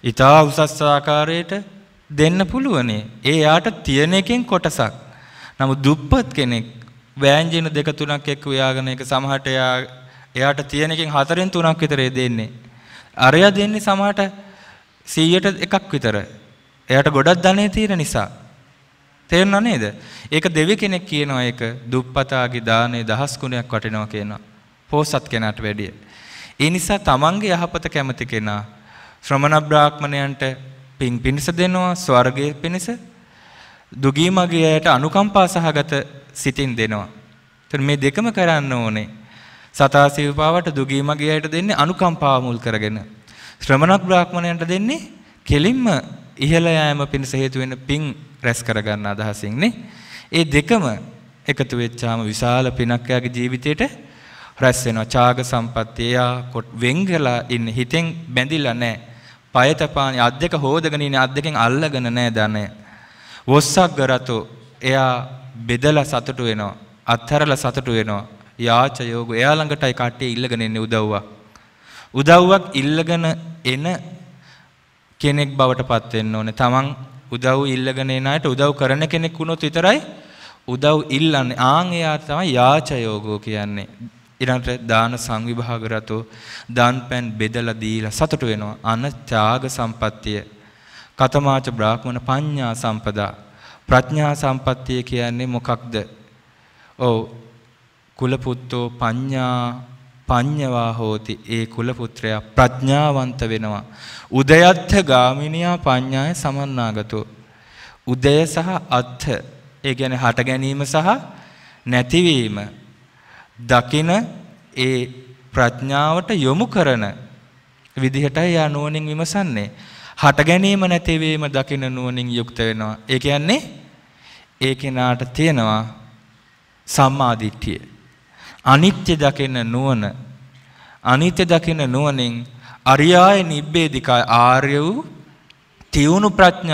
ඊටා උසස් ආකාරයට දෙන්න පුළුවනේ. ඒ යාට තියෙන එකෙන් කොටසක්. නමුත් දුප්පත් කෙනෙක් වෑංජන 2 3ක් එක්ක ව්‍යාගෙන එක සමහරට එයාට තියෙන එකෙන් 4න් 3ක් විතර දෙන්නේ. අරයා දෙන්නේ සමහරට 100ට එකක් විතර. එයාට ගොඩක් ධනෙ තියෙන නිසා. තේරුණා නේද? ඒක දෙවි කෙනෙක් කියනවා ඒක දුප්පතාගේ දානේ 10 ගුණයක් වටිනවා කියනවා. පොසත් කෙනාට වැඩිය. ඒ නිසා තමන්ගේ යහපත කැමති කෙනා ශ්‍රමණ බ්‍රාහ්මණයන්ට පින් පිණිස දෙනවා, ස්වර්ගයේ පිණිස දුගී මගියට අනුකම්පා සහගත සිතින් දෙනවා. එතන මේ දෙකම කරන්න ඕනේ. සතා සිව්පාවට දුගී මගියට දෙන්නේ අනුකම්පාව මුල් කරගෙන. ශ්‍රමණ බ්‍රාහ්මණයන්ට දෙන්නේ කෙලින්ම ඉහළ යාම පිණිස හේතු වෙන පින් රැස් කරගන්න අදහසින් නේ. ඒ දෙකම එකතු වෙච්චාම විශාල පිනක් යාගේ ජීවිතේට රැස් වෙනවා. ඡාග සම්පත්තිය යා වෙංගලා ඉන්න හිතෙන් බැඳිලා නැහැ. පය තපාන අත් දෙක හොදගෙන ඉන්නේ අත් දෙකෙන් අල්ලගෙන නැහැ ධනය. වොස්සක් ගරතෝ එයා බෙදලා සතුටු වෙනවා. අත්හැරලා සතුටු වෙනවා. යාච යෝග එයා ළඟටයි කට්ටිය ඉල්ලගෙන ඉන්නේ උදව්වක්. උදව්වක් ඉල්ලගෙන එන කෙනෙක් බවට පත් වෙන්න ඕනේ. තමන් උදව් ඉල්ලගෙන එන අයට උදව් කරන කෙනෙක් වුණොත් විතරයි උදව් ඉල්ලන්නේ. ආන් එයා තමයි යාච යෝගෝ කියන්නේ. ඊළඟට දාන සංවිභාග රතෝ දාන් පෙන් බෙදලා දීලා සතුට වෙනවා. අන ත්‍යාග සම්පත්තිය. කතමාච බ්‍රාහ්මණ පඤ්ඤා සම්පදා. ප්‍රඥා සම්පත්තිය කියන්නේ මොකක්ද? ඔව් කුල පුත්තෝ පඤ්ඤවා හෝති. ඒ කුල පුත්‍රයා ප්‍රඥාවන්ත වෙනවා. උදයත්ථ ගාමිනියා පඤ්ඤාය සමන්නාගතෝ. උදය සහ අත්ථ ඒ කියන්නේ හට ගැනීම සහ නැතිවීම දකින ඒ ප්‍රඥාවට යොමු කරන විදිහටයි යා නුවණින් විමසන්නේ. හට ගැනීම නැතිවීම දකින නුවණින් යුක්ත වෙනවා. ඒ කියන්නේ ඒ කෙනාට තියෙනවා සම්මා දිට්ඨිය. අනිත්‍ය දකින නුවණ. අනිත්‍ය දකින නුවණින් අරියාය නිබ්බේධිකා ආර්ය වූ තියුණු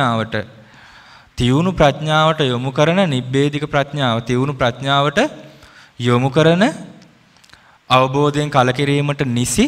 ප්‍රඥාවට යොමු කරන නිබ්බේධික ප්‍රඥාව තියුණු ප්‍රඥාවට යොමු කරන අවබෝධයෙන් කලකිරීමට නිසි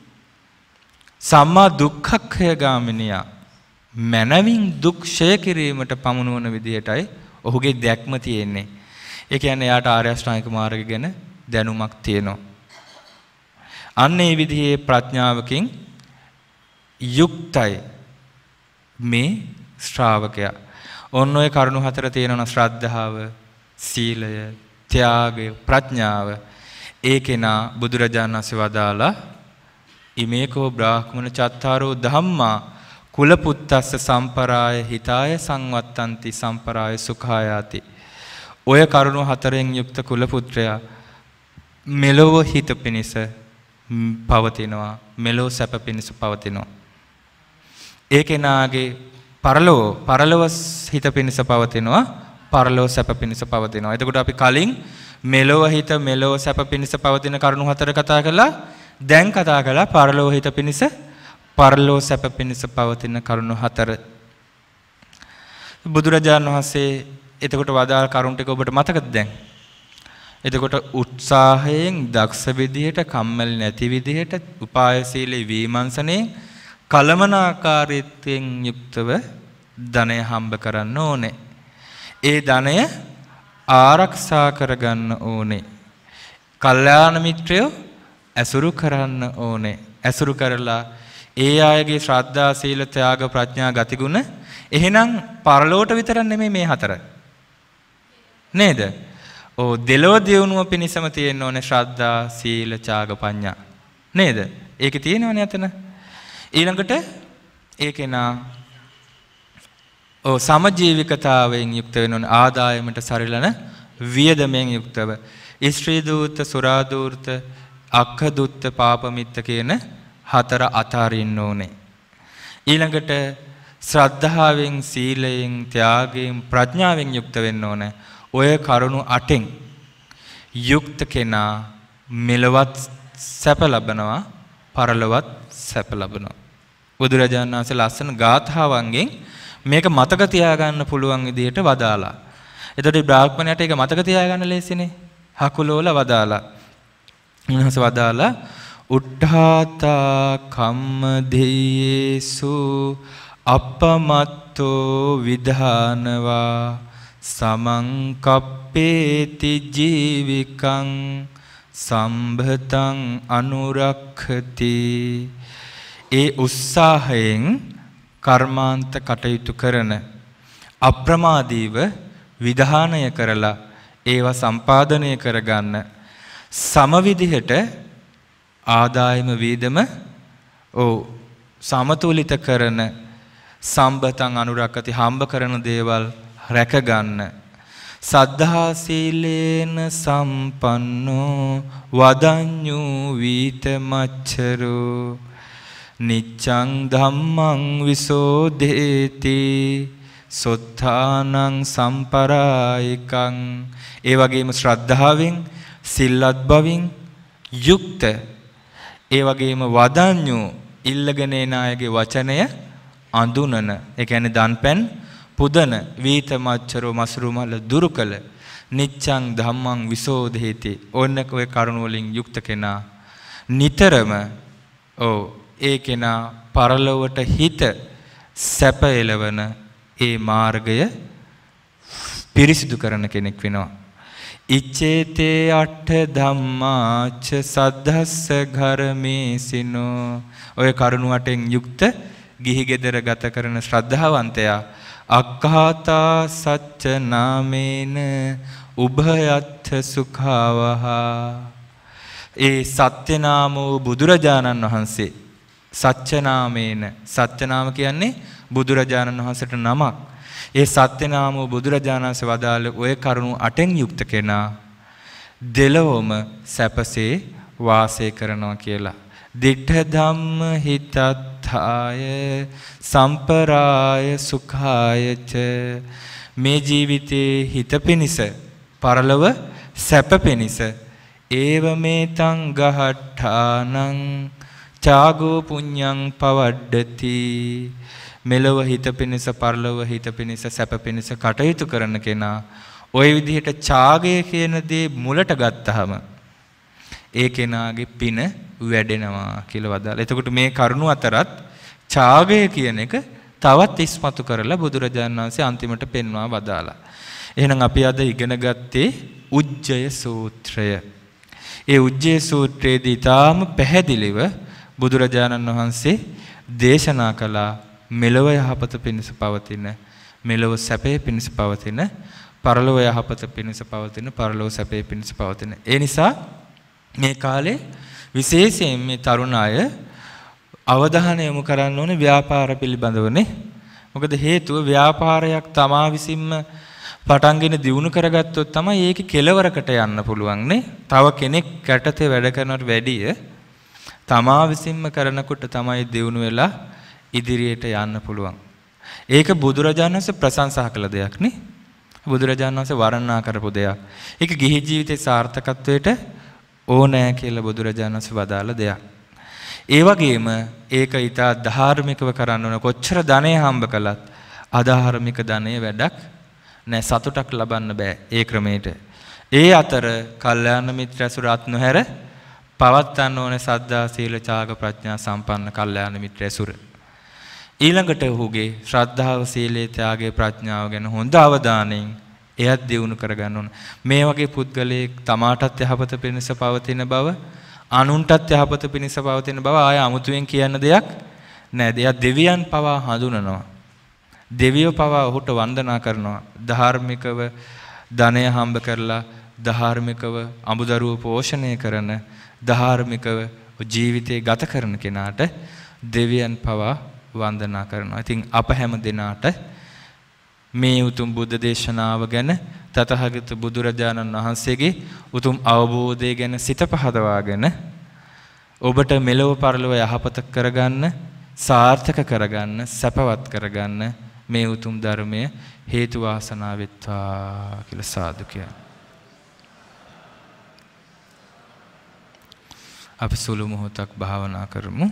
සම්මා දුක්ඛක්ඛය ගාමිනියා මනවින් දුක් ක්ෂය කිරීමට පමුණුවන විදිහටයි ඔහුගේ දැක්ම තියෙන්නේ. ඒ කියන්නේ යාට ආර්ය අෂ්ටාංගික මාර්ගය ගැන දැනුමක් තියෙනවා. අන්න ඒ විදිහේ ප්‍රඥාවකින් යුක්තයි මේ ශ්‍රාවකයා. ඔන්න ඔය කරුණු හතර තියෙනවා. ශ්‍රද්ධාව, සීලය, ත්‍යාගය, ප්‍රඥාව. ඒකේනා බුදුරජාණන් වහන්සේ වදාලා ඉමේකෝ බ්‍රාහ්මණ චත්තාරෝ ධම්මා කුල පුත්තස්ස සම්පරාය හිතාය සංවත්තන්ති සම්පරාය සුඛායාති. ඔය කරුණු හතරෙන් යුක්ත කුල පුත්‍රයා මෙලොව හිත පිණිස පවතිනවා. මෙලොව සැප පිණිස පවතිනවා. ඒ කෙනාගේ පරලොව හිත පිණිස පවතිනවා. පරලොව සැප පිණිස පවතිනවා. එතකොට අපි කලින් මෙලොව හිත මෙලොව සැප පිණිස පවතින කරුණු හතර කතා කළා. දැන් කතා කළා පරලොව හිත පිණිස පරලොව සැප පිණිස පවතින කරුණු හතර. බුදුරජාණන් වහන්සේ එතකොට වදාළ කරුණු ටික ඔබට මතකද දැන්? එතකොට උත්සාහයෙන් දක්ෂ විදිහට කම්මැලි නැති විදිහට උපායශීලී වීමංසනේ කලමනාකාරීත්වයෙන් යුක්තව ධනය හම්බ කරන්න ඕනේ. ඒ ධනය ආරක්ෂා කරගන්න ඕනේ. කල්යාණ මිත්‍රයෝ ඇසුරු කරන්න ඕනේ. ඇසුරු කරලා ඒ අයගේ ශ්‍රද්ධා, සීල, ත්‍යාග, ප්‍රඥා ගතිගුණ එහෙනම් පරලෝට විතර නෙමෙයි මේ හතර. නේද? ඔව් දෙලොව දියුණුව පිණිසම තියෙන්න ඕනේ ශ්‍රද්ධා, සීල, ත්‍යාග, ප්‍රඥා. නේද? ඒකේ තියෙනවනේ අතන. ඊළඟට ඒකේනා සමජීවිකතාවයෙන් යුක්ත වෙන ආදායමට සරිලන වියදමෙන් යුක්තව ස්ත්‍රී දූත, සුරා දූත, අක්ඛ දුත්ත, පාපමිත්ත කියන හතර අතාරින්න ඕනේ. ඊළඟට ශ්‍රද්ධාවෙන්, සීලයෙන්, ත්‍යාගයෙන්, ප්‍රඥාවෙන් යුක්ත වෙන්න ඕනේ. ඔය කරුණු 8න් යුක්ත කෙනා මෙලවත් සැප ලබනවා, පරලොවත් සැප ලබනවා. බුදුරජාණන් වහන්සේ ලස්සන ගාථාවන්ගෙන් මේක මතක තියාගන්න පුළුවන් විදිහට වදාලා. එතකොට බ්‍රාහ්මණයට ඒක මතක තියාගන්න ලේසිනේ. හකුලෝල වදාලා. උන්වහන්සේ වදාලා උද්ධාතා කම්මදේයේසු අපමත්තෝ විධානවා සමංකප්පේති ජීවිකං සම්භතං අනුරක්ඛති. ඒ උත්සාහයෙන් කර්මාන්ත කටයුතු කරන අප්‍රමාදීව විධානය කරලා ඒවා සම්පාදනය කරගන්න සමවිධියට ආදායම වීදම සමතුලිත කරන සම්බතං අනුරක්කති හම්බ කරන දේවල් රැකගන්න සද්ධා සීලේන සම්පන්නෝ වදඤ්ඤු වීතමච්චරෝ නිච්ඡං ධම්මං විසෝධේති සොත්ථානං සම්පරායිකං. ඒ වගේම ශ්‍රද්ධාවෙන් සිල්වත් බවින් යුක්ත ඒ වගේම වදඤ්ඤු ඉල්ලගෙන එන අයගේ වචනය අඳුනන ඒ කියන්නේ දන්පැන් පුදන වීතමච්චරෝ මසුරුමල දුරුකල නිච්ඡං ධම්මං විසෝධේති. ඕනක ඔය කරුණ වලින් යුක්ත කෙනා නිතරම ඒ කෙනා පරලොවට හිත සැප එළවන ඒ මාර්ගය පිරිසිදු කරන කෙනෙක් වෙනවා. ඉච්ඡේතේ අට්ඨ ධම්මාච සද්ධස්ස ඝරමේසිනෝ. ඔය කරුණ වටෙන් යුක්ත ගිහි ගෙදර ගත කරන ශ්‍රද්ධාවන්තයා අක්ඛාතා සච්ච නාමේන උභයත්ථ සුඛාවහා. ඒ සත්‍ය නාම වූ බුදුරජාණන් වහන්සේ සත්‍ය නාමේන සත්‍ය නාම කියන්නේ බුදුරජාණන් වහන්සේට නමක්. ඒ සත්‍ය නාම වූ බුදුරජාණන් වහන්සේ වදාළ ඔය කරුණු 8න් යුක්ත කෙනා දෙලොවම සැපසේ වාසය කරනවා කියලා. දිඨ ධම්ම හිතත්ථාය සම්පරාය සුඛායච. මේ ජීවිතේ හිත පිනිස පරලොව සැප පිනිස ඒවමේතං ගහට්ඨානං චාගෝ පුඤ්ඤං පවඩ්ඩති. මෙලොව හිත පිනිස පරලොව හිත පිනිස සැප පිනිස කටයුතු කරන කෙනා ওই විදිහට ඡාගය කියන දේ මුලට ගත්තාම ඒ කෙනාගේ පින වැඩෙනවා කියලා වදාළා. එතකොට මේ කරුණු අතරත් ඡාගය කියන එක තවත් ඉස්මතු කරලා බුදුරජාණන් වහන්සේ අන්තිමට පෙන්වා වදාළා. එහෙනම් අපි අද ඉගෙන ගත්තේ උජ්ජය සූත්‍රය. ඒ උජ්ජය සූත්‍රයේදී ඊටාම පැහැදිලිව බුදුරජාණන් වහන්සේ දේශනා කළා මෙලොව යහපත පිණිස පවතින මෙලොව සැපේ පිණිස පවතින පරලොව යහපත පිණිස පවතින පරලොව සැපේ පිණිස පවතින. ඒ නිසා මේ කාලේ විශේෂයෙන් මේ තරුණ අය අවධානය යොමු කරන්න ඕනේ ව්‍යාපාර පිළිබඳවනේ. මොකද හේතුව ව්‍යාපාරයක් තමා විසින්ම පටන්ගෙන දියුණු කරගත්තොත් තමයි ඒකේ කෙලවරකට යන්න පුළුවන් නේ. තව කෙනෙක් කැටතේ වැඩ කරනවට වැඩිය තමා විසින්ම කරනකොට තමයි දියුණු වෙලා ඉදිරියට යන්න පුළුවන්. ඒක බුදුරජාණන් වහන්සේ ප්‍රශංසා කළ දෙයක් නේ. බුදුරජාණන් වහන්සේ වර්ණනා කරපු දෙයක්. ඒක ගිහි ජීවිතේ සාර්ථකත්වයට ඕනෑ කියලා බුදුරජාණන් වහන්සේ වදාළ දෙයක්. ඒ වගේම ඒක ඊට ධාර්මිකව කරන්න ඕන. කොච්චර ධනෙ හම්බ කළත් අධාර්මික ධනෙ වැඩක් නෑ. සතුටක් ලබන්න බෑ ඒ ක්‍රමයට. ඒ අතර කල්යාණ මිත්‍ර ඇසුරත් නොහැර පවත්වන්න ඕනේ සද්ධා සීල ත්‍යාග ප්‍රඥා සම්පන්න කල්යාණ මිත්‍ර ඇසුර. ඊළඟට ඔහුගේ ශ්‍රද්ධාව සීලේ ත්‍යාගයේ ප්‍රඥාව ගැන හොඳ අවධානයෙන් එයත් දියුණු කරගන්න ඕන. මේ වගේ පුද්ගලයෙක් තමාටත් යහපත පිණිස පවතින බව අනුන්ටත් යහපත පිණිස පවතින බව ආය අමුතුවෙන් කියන්න දෙයක් නෑ. එයා දෙවියන් පවා හඳුනනවා. දෙවියෝ පවා ඔහුට වන්දනා කරනවා. ධාර්මිකව ධනය හම්බ කරලා ධාර්මිකව අමුදරුව පෝෂණය කරන ධාර්මිකව ජීවිතේ ගත කරන කෙනාට දෙවියන් පවා වන්දනා කරනවා. ඉතින් අප හැම දිනාට මේ උතුම් බුද්ධ දේශනාව ගැන තථාගත බුදුරජාණන් වහන්සේගේ උතුම් අවබෝධය ගැන සිත පහදවාගෙන ඔබට මෙලොව පරලොව යහපත කරගන්න සාර්ථක කරගන්න සැපවත් කරගන්න මේ උතුම් ධර්මය හේතු වාසනා වෙත්වා කියලා සාදු කියනවා. අපි සුළු මොහොතක් භාවනා කරමු.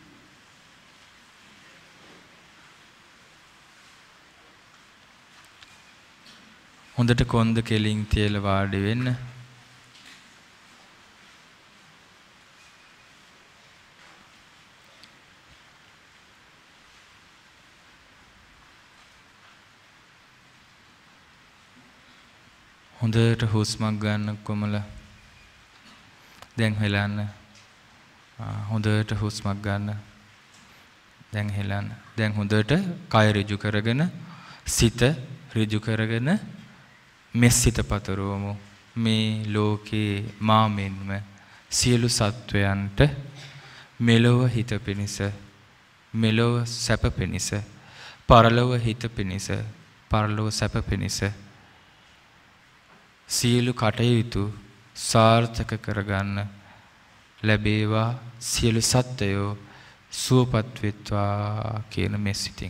හොඳට කොන්ද කෙලින් තියලා වාඩි වෙන්න. හොඳට හුස්මක් ගන්න කොමල. දැන් හෙලන්න. හොඳට හුස්මක් ගන්න. දැන් හෙලන්න. දැන් හොඳට කය ඍජු කරගෙන සිත ඍජු කරගෙන මෙසිත පතරවමු. මේ ලෝකේ මාමෙන්ම සියලු සත්වයන්ට මෙලොව හිත පිණිස මෙලොව සැප පිණිස පරලොව හිත පිණිස පරලොව සැප පිණිස සියලු කටයුතු සාර්ථක කරගන්න ලැබේවා සියලු සත්වයෝ සුවපත් වෙත්වා කියන මෙසිතින්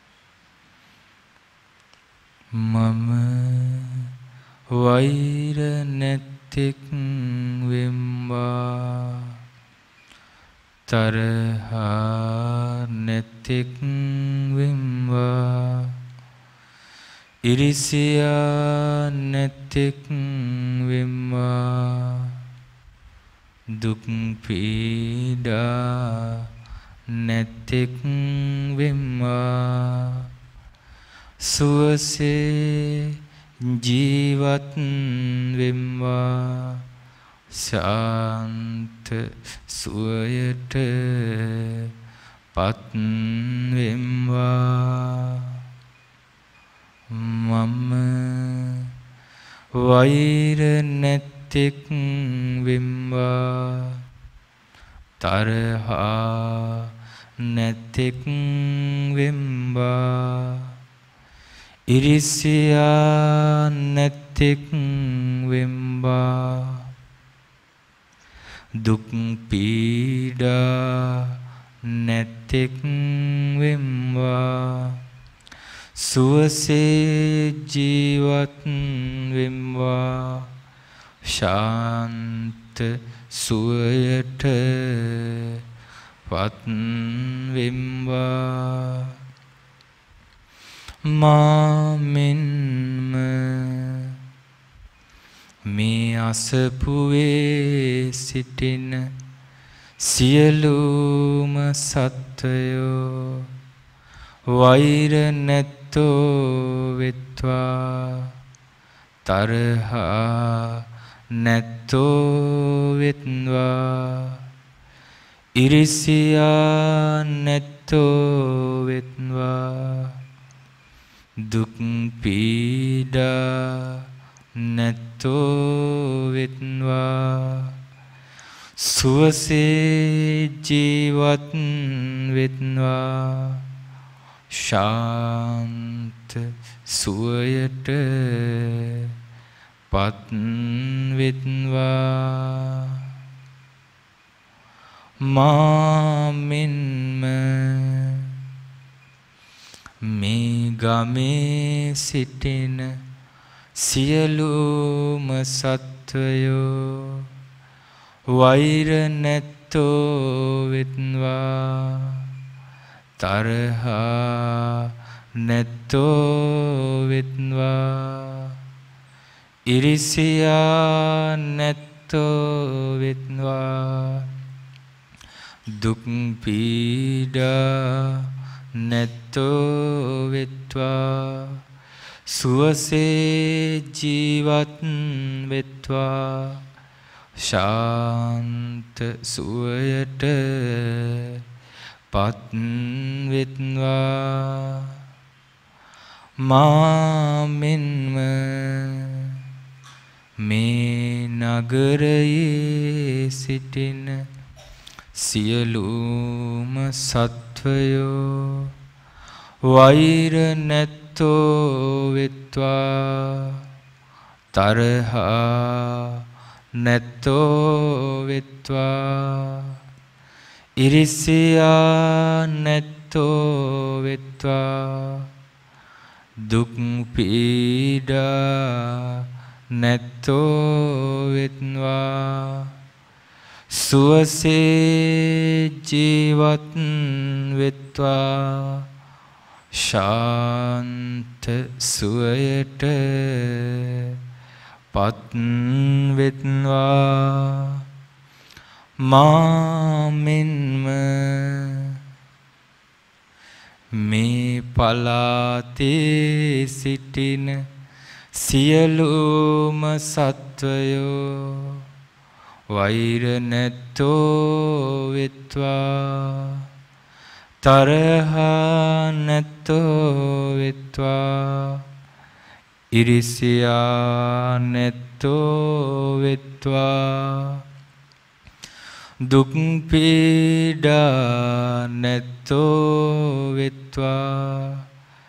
මම වෛර නැත්තෙක් වෙම්වා තරහා නැත්තෙක් වෙම්වා ඉරිසියා නැත්තෙක් වෙම්වා දුක් පීඩා නැත්තෙක් වෙම්වා සුවසේ ජීවත් වෙම්වා ශාන්ත සුවයට පත් වෙම්වා මම වෛර නැත්තෙක් වෙම්වා තරහා නැත්තෙක් වෙම්වා ඉරිසියා නැත්තෙක් වෙම්වා දුක් පීඩා නැත්තෙක් වෙම්වා සුවසේ ජීවත් වෙම්වා ශාන්ත සුවයට පත් වෙම්වා මාමෙන්ම මේ අසපුවේ සිටින සියලුම සත්වයෝ වෛර නැත්තෝ වෙත්වා තරහා නැත්තෝ වෙත්වා ඉරිසියා නැත්තෝ වෙත්වා දුක් පීඩා නැත්තෝ වෙත්වා සුවසේ ජීවත් වෙත්වා ශාන්ත සුවයට පත් වෙත්වා මාමෙන්ම මේ ගමේ සිටින සියලුම සත්වයෝ වෛර නැත්තෝ වෙත්වා තරහා නැත්තෝ වෙත්වා ඉරිසියා නැත්තෝ වෙත්වා දුක් පීඩා නැත්තෝ වෙත්වා සුවසේ ජීවත් වෙත්වා ශාන්ත සුවයට පත් වෙත්වා මාමෙන්ම මේ නගරයේ සිටින සියලුම සත්වයෝ වෛර නැත්තෝ වෙත්වා තරහා නැත්තෝ වෙත්වා ඉරිසියා නැත්තෝ වෙත්වා දුක් පීඩා නැත්තෝ වෙත්වා සුවසේ ජීවත් වෙත්වා ශාන්ත සුවයට පත් වෙත්වා මාමෙන්ම මේ පලාතේ සිටින සියලුම සත්වයෝ වෛර නැත්තෝ වෙත්වා තරහා නැත්තෝ වෙත්වා ඉරිසියා නැත්තෝ වෙත්වා දුක් පීඩා නැත්තෝ වෙත්වා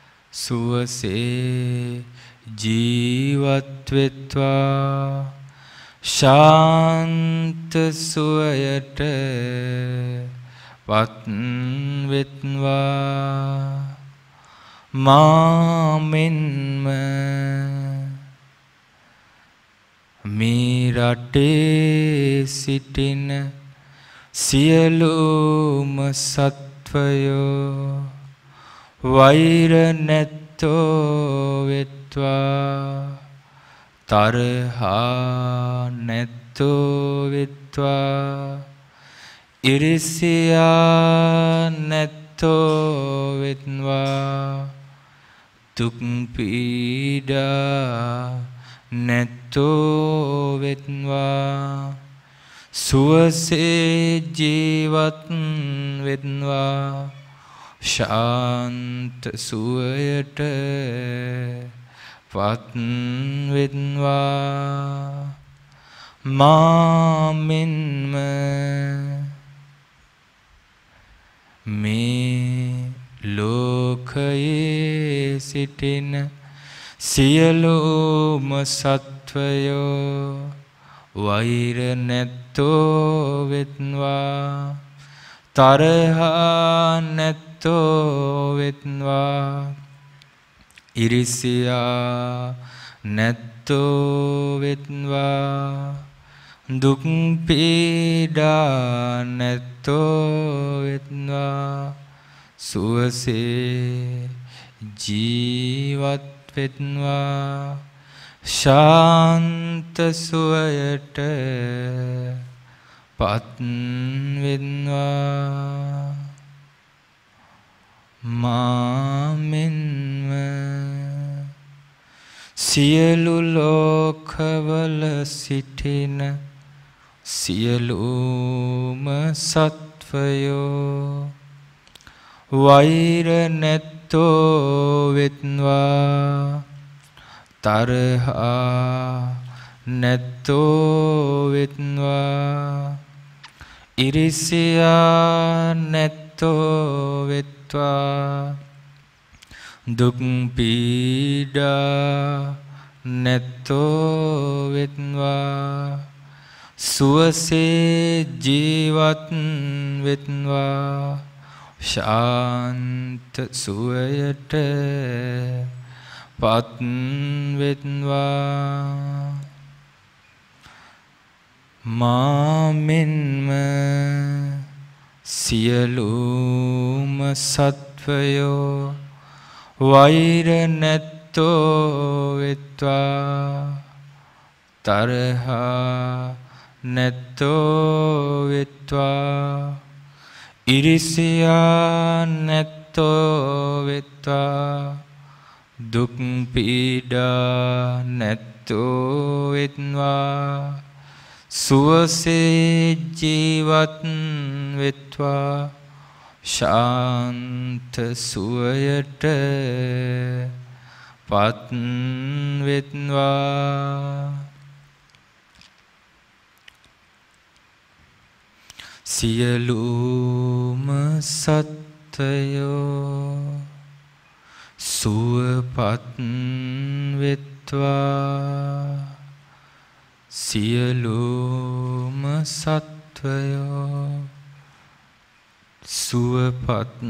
සුවසේ ජීවත් වෙත්වා ශාන්ත සුවයට පත් වෙත්වා මාමෙන්ම මේ රටේ සිටින සියලුම සත්වයෝ වෛර නැත්තෝ වෙත්වා තරහා නැත්තෝ වෙත්වා ඉරිසියා නැත්තෝ වෙත්වා දුක් පීඩා නැත්තෝ වෙත්වා සුවසේ ජීවත් වෙත්වා ශාන්ත සුවයට පත් වෙත්වා මාමෙන්ම මේ ලෝකයේ සිටින සියලුම සත්වයෝ වෛර නැත්තෝ වෙත්වා තරහා නැත්තෝ වෙත්වා ඉරිසියා නැත්තෝ වෙත්වා දුක් පීඩා නැත්තෝ වෙත්වා සුවසේ ජීවත් වෙත්වා ශාන්ත සුවයට පත් වෙත්වා මාමෙන්ම සියලු ලෝකවල සිටින සියලුම සත්වයෝ වෛර නැත්තෝ වෙත්වා තරහා නැත්තෝ වෙත්වා ඉරිසියා නැත්තෝ වෙත්වා දුක් පීඩා නැත්තෝ වෙත්වා සුවසේ ජීවත් වෙත්වා ශාන්ත සුවයට පත් වෙත්වා මාමෙන්ම සියලුම සත්වයෝ වෛර නැත්තෝ වෙත්වා තරහා නැත්තෝ වෙත්වා ඉරිසියා නැත්තෝ වෙත්වා දුක් පීඩා නැත්තෝ වෙත්වා සුවසේ ජීවත් වෙත්වා ශාන්ත සුවයට පත් වෙත්වා සියලුම සත්වයෝ සුවපත් වෙත්වා සියලුම සත්වයෝ සුවපත්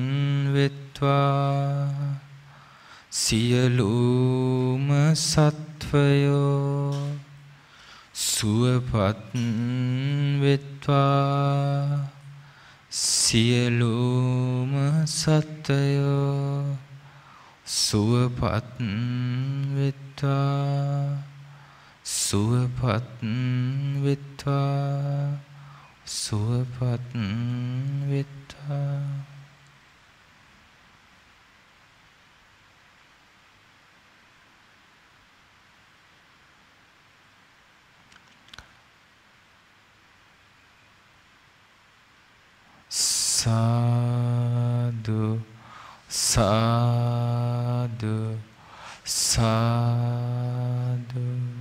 වෙත්වා සියලුම සත්වයෝ සුවපත් වෙත්වා සියලුම සත්වයෝ සුවපත් වෙත්වා සුවපත් වෙත්වා සුවපත් වෙත්වා සාදු සාදු සාදු